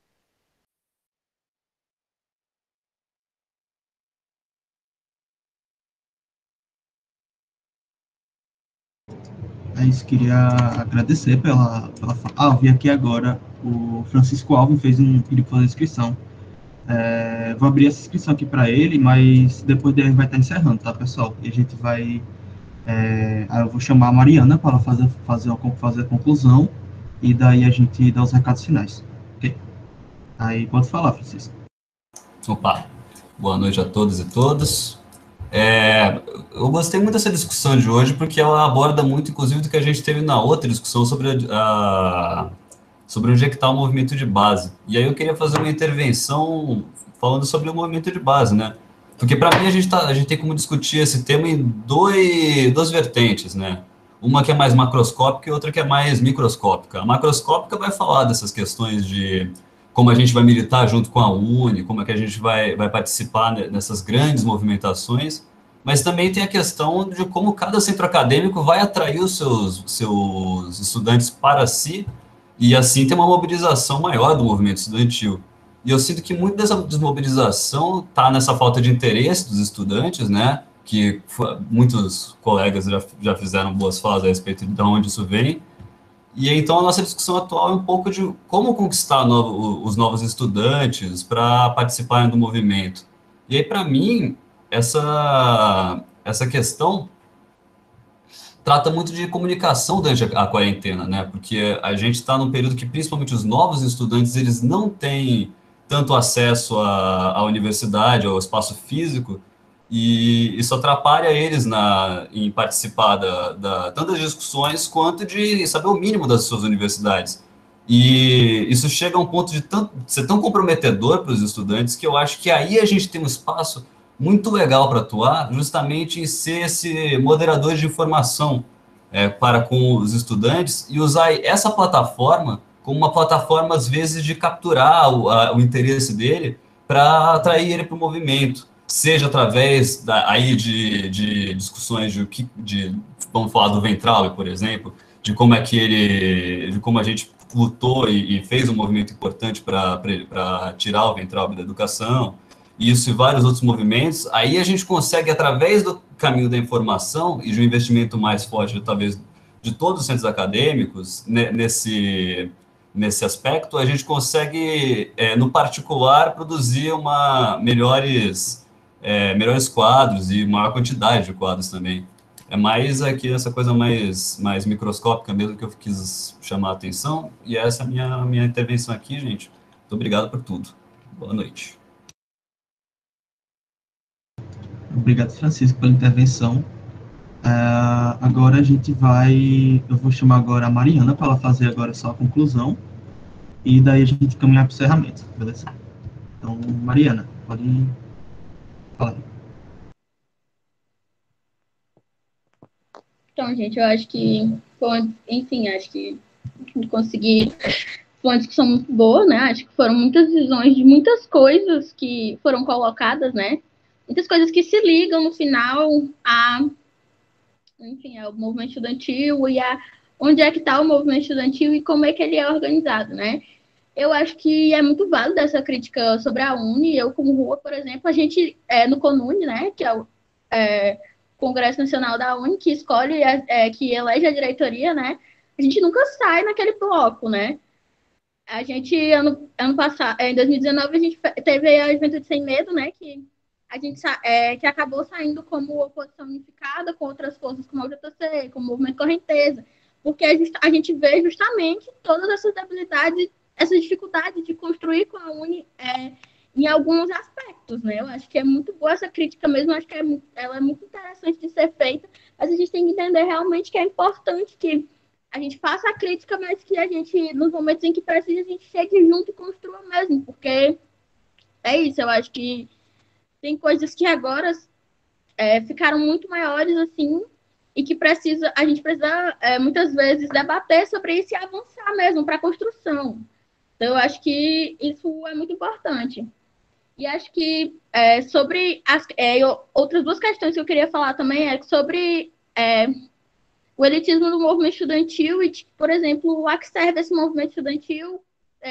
É isso, queria agradecer pela eu vi aqui agora, o Francisco Alves pediu para fazer inscrição. Vou abrir essa inscrição aqui para ele, mas depois dele vai estar encerrando, tá, pessoal? E a gente vai... aí eu vou chamar a Mariana para ela fazer a conclusão, e daí a gente dá os recados finais. Ok? Aí pode falar, Francisco. Opa, boa noite a todos e todas. Eu gostei muito dessa discussão de hoje, porque ela aborda muito, inclusive, do que a gente teve na outra discussão sobre onde é que está o movimento de base. E aí eu queria fazer uma intervenção falando sobre o movimento de base, né? Porque, para mim, a gente tem como discutir esse tema em duas vertentes, né? Uma que é mais macroscópica e outra que é mais microscópica. A macroscópica vai falar dessas questões de como a gente vai militar junto com a UNE, como é que a gente vai participar nessas grandes movimentações, mas também tem a questão de como cada centro acadêmico vai atrair os seus estudantes para si, e assim ter uma mobilização maior do movimento estudantil. E eu sinto que muito dessa desmobilização está nessa falta de interesse dos estudantes, né, que muitos colegas já fizeram boas falas a respeito de onde isso vem. E então a nossa discussão atual é um pouco de como conquistar os novos estudantes para participarem do movimento. E aí, para mim, essa questão trata muito de comunicação durante a quarentena, né? Porque a gente está num período que, principalmente os novos estudantes, eles não têm tanto acesso à universidade, ao espaço físico, e isso atrapalha eles em participar tanto das discussões quanto de saber o mínimo das suas universidades. E isso chega a um ponto de ser tão comprometedor para os estudantes que eu acho que aí a gente tem um espaço muito legal para atuar, justamente em ser esse moderador de informação para com os estudantes e usar essa plataforma como uma plataforma, às vezes, de capturar o interesse dele para atrair ele para o movimento, seja através aí de discussões vamos falar do Ventralbe, por exemplo, de como a gente lutou e fez um movimento importante para tirar o Ventralbe da educação, isso e vários outros movimentos. Aí a gente consegue, através do caminho da informação e de um investimento mais forte, talvez, de todos os centros acadêmicos, nesse aspecto, a gente consegue, no particular, produzir melhores quadros e maior quantidade de quadros também. É mais aqui essa coisa mais microscópica mesmo que eu quis chamar a atenção, e essa é a minha intervenção aqui, gente. Muito obrigado por tudo. Boa noite. Obrigado, Francisco, pela intervenção. Agora eu vou chamar agora a Mariana para ela fazer agora só a conclusão, e daí a gente caminhar para o encerramento, beleza? Então, Mariana, pode falar. Então, gente, eu acho que, acho que consegui uma discussão muito boa, né? Acho que foram muitas visões de muitas coisas que foram colocadas, né? Muitas coisas que se ligam no final ao movimento estudantil e onde é que está o movimento estudantil e como é que ele é organizado, né? Eu acho que é muito válida essa crítica sobre a UNE. Eu, como Rua, por exemplo, a gente, no CONUNE, né, que é o Congresso Nacional da UNE, que escolhe, que elege a diretoria, né, a gente nunca sai naquele bloco, né? A gente, ano passado, em 2019, a gente teve a Juventude Sem Medo, né, que a gente que acabou saindo como oposição unificada com outras forças como a UJC, como o Movimento Correnteza, porque a gente vê justamente todas essas debilidades, essa dificuldade de construir com a UNE em alguns aspectos, né? Eu acho que é muito boa essa crítica mesmo, acho que ela é muito interessante de ser feita, mas a gente tem que entender realmente que é importante que a gente faça a crítica, mas que a gente, nos momentos em que precisa, a gente chegue junto e construa mesmo, porque é isso, eu acho que tem coisas que agora ficaram muito maiores, assim, e que a gente precisa, muitas vezes, debater sobre isso e avançar mesmo para a construção. Então, eu acho que isso é muito importante. E acho que sobre outras duas questões que eu queria falar também é sobre o elitismo do movimento estudantil e, por exemplo, a que serve esse movimento estudantil,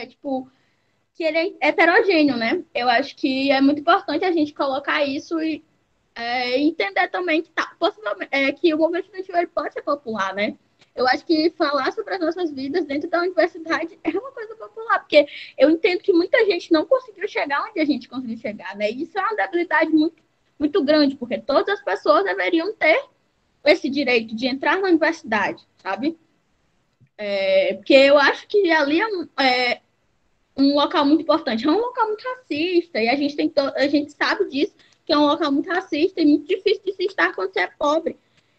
que ele é heterogêneo, né? Eu acho que é muito importante a gente colocar isso e entender também que, possivelmente, que o movimento estudantil ele pode ser popular, né? Eu acho que falar sobre as nossas vidas dentro da universidade é uma coisa popular, porque eu entendo que muita gente não conseguiu chegar onde a gente conseguiu chegar, né? E isso é uma debilidade muito, muito grande, porque todas as pessoas deveriam ter esse direito de entrar na universidade, sabe? Porque eu acho que ali é um local muito importante. É um local muito racista, e a gente sabe disso, que é um local muito racista e muito difícil de se estar quando você é pobre.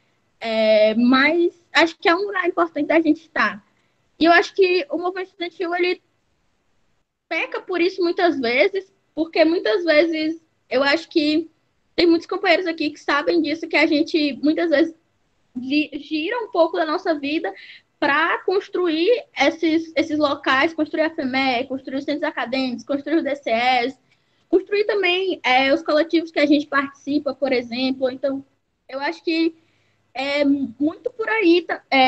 Mas acho que é um lugar importante da gente estar. E eu acho que o movimento estudantil, ele peca por isso muitas vezes, porque muitas vezes eu acho que tem muitos companheiros aqui que sabem disso, que a gente muitas vezes gira um pouco da nossa vida para construir esses locais, construir a FEME, construir os centros acadêmicos, construir os DCEs, construir também os coletivos que a gente participa, por exemplo. Então, eu acho que é muito por aí,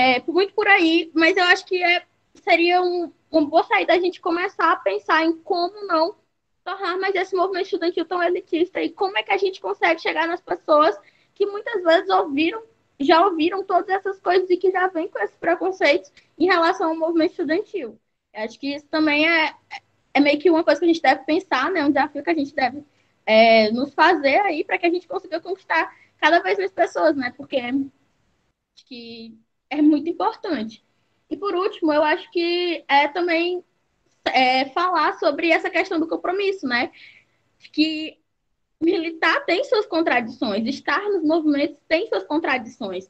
mas eu acho que seria uma boa saída a gente começar a pensar em como não tornar mais esse movimento estudantil tão elitista e como é que a gente consegue chegar nas pessoas que muitas vezes já ouviram todas essas coisas e que já vêm com esses preconceitos em relação ao movimento estudantil. Eu acho que isso também é meio que uma coisa que a gente deve pensar, né? Um desafio que a gente deve nos fazer aí para que a gente consiga conquistar cada vez mais pessoas, né? Porque acho que é muito importante. E por último, eu acho que falar sobre essa questão do compromisso, né? Que militar tem suas contradições, estar nos movimentos tem suas contradições.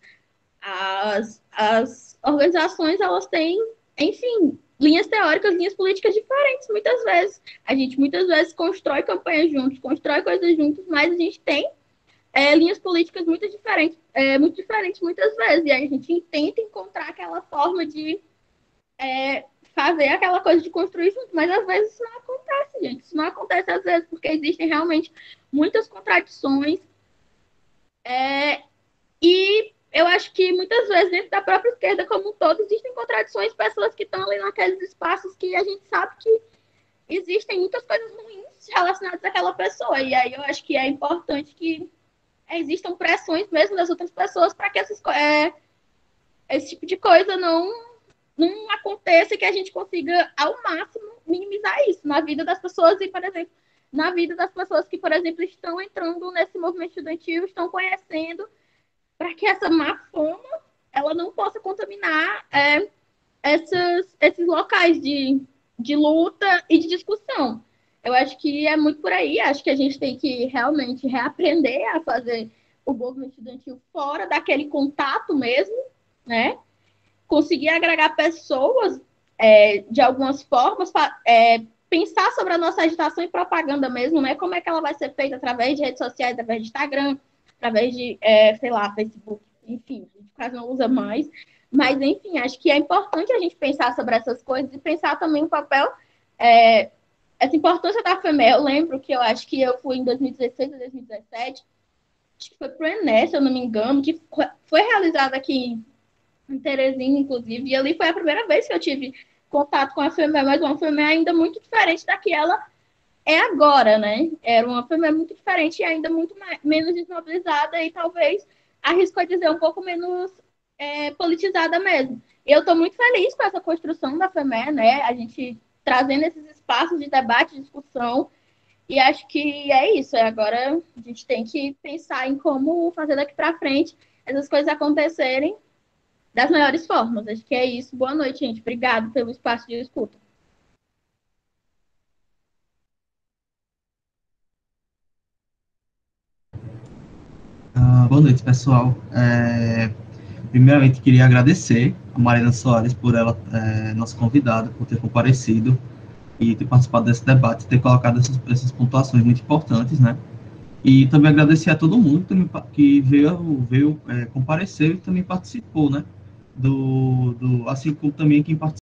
As organizações, elas têm, enfim, linhas teóricas, linhas políticas diferentes, muitas vezes. A gente, muitas vezes, constrói campanhas juntos, constrói coisas juntos, mas a gente tem linhas políticas muito diferentes muitas vezes. E aí a gente tenta encontrar aquela forma de fazer aquela coisa de construir junto, mas às vezes isso não acontece, gente. Isso não acontece às vezes porque existem realmente muitas contradições. E eu acho que muitas vezes dentro da própria esquerda como um todo existem contradições, pessoas que estão ali naqueles espaços que a gente sabe que existem muitas coisas ruins relacionadas àquela pessoa. E aí eu acho que é importante que existam pressões mesmo das outras pessoas para que esse tipo de coisa não aconteça, que a gente consiga, ao máximo, minimizar isso na vida das pessoas e, por exemplo, na vida das pessoas que, por exemplo, estão entrando nesse movimento estudantil, estão conhecendo, para que essa má fama ela não possa contaminar esses locais de luta e de discussão. Eu acho que é muito por aí, acho que a gente tem que realmente reaprender a fazer o movimento estudantil fora daquele contato mesmo, né? Conseguir agregar pessoas de algumas formas, pensar sobre a nossa agitação e propaganda mesmo, né? Como é que ela vai ser feita através de redes sociais, através de Instagram, através de, sei lá, Facebook, enfim, a gente quase não usa mais. Mas, enfim, acho que é importante a gente pensar sobre essas coisas e pensar também o papel, essa importância da FEME. Eu lembro que eu acho que eu fui em 2016 ou 2017, acho que foi para o Enem, se eu não me engano, que foi realizado aqui em Teresina, inclusive, e ali foi a primeira vez que eu tive contato com a FEME, mas uma FEME ainda muito diferente da que ela é agora, né? Era uma FEME muito diferente e ainda muito menos desmobilizada e talvez, arrisco a dizer, um pouco menos politizada mesmo. E eu estou muito feliz com essa construção da FEME, né? A gente trazendo esses espaços de debate, de discussão, e acho que é isso. Agora a gente tem que pensar em como fazer daqui para frente essas coisas acontecerem das melhores formas. Acho que é isso. Boa noite, gente. Obrigado pelo espaço de escuta. Boa noite, pessoal. Primeiramente, queria agradecer a Mariana Soares por ela, nossa convidada, por ter comparecido e ter participado desse debate, ter colocado essas pontuações muito importantes, né? E também agradecer a todo mundo que veio comparecer e também participou, né? Assim como também quem participou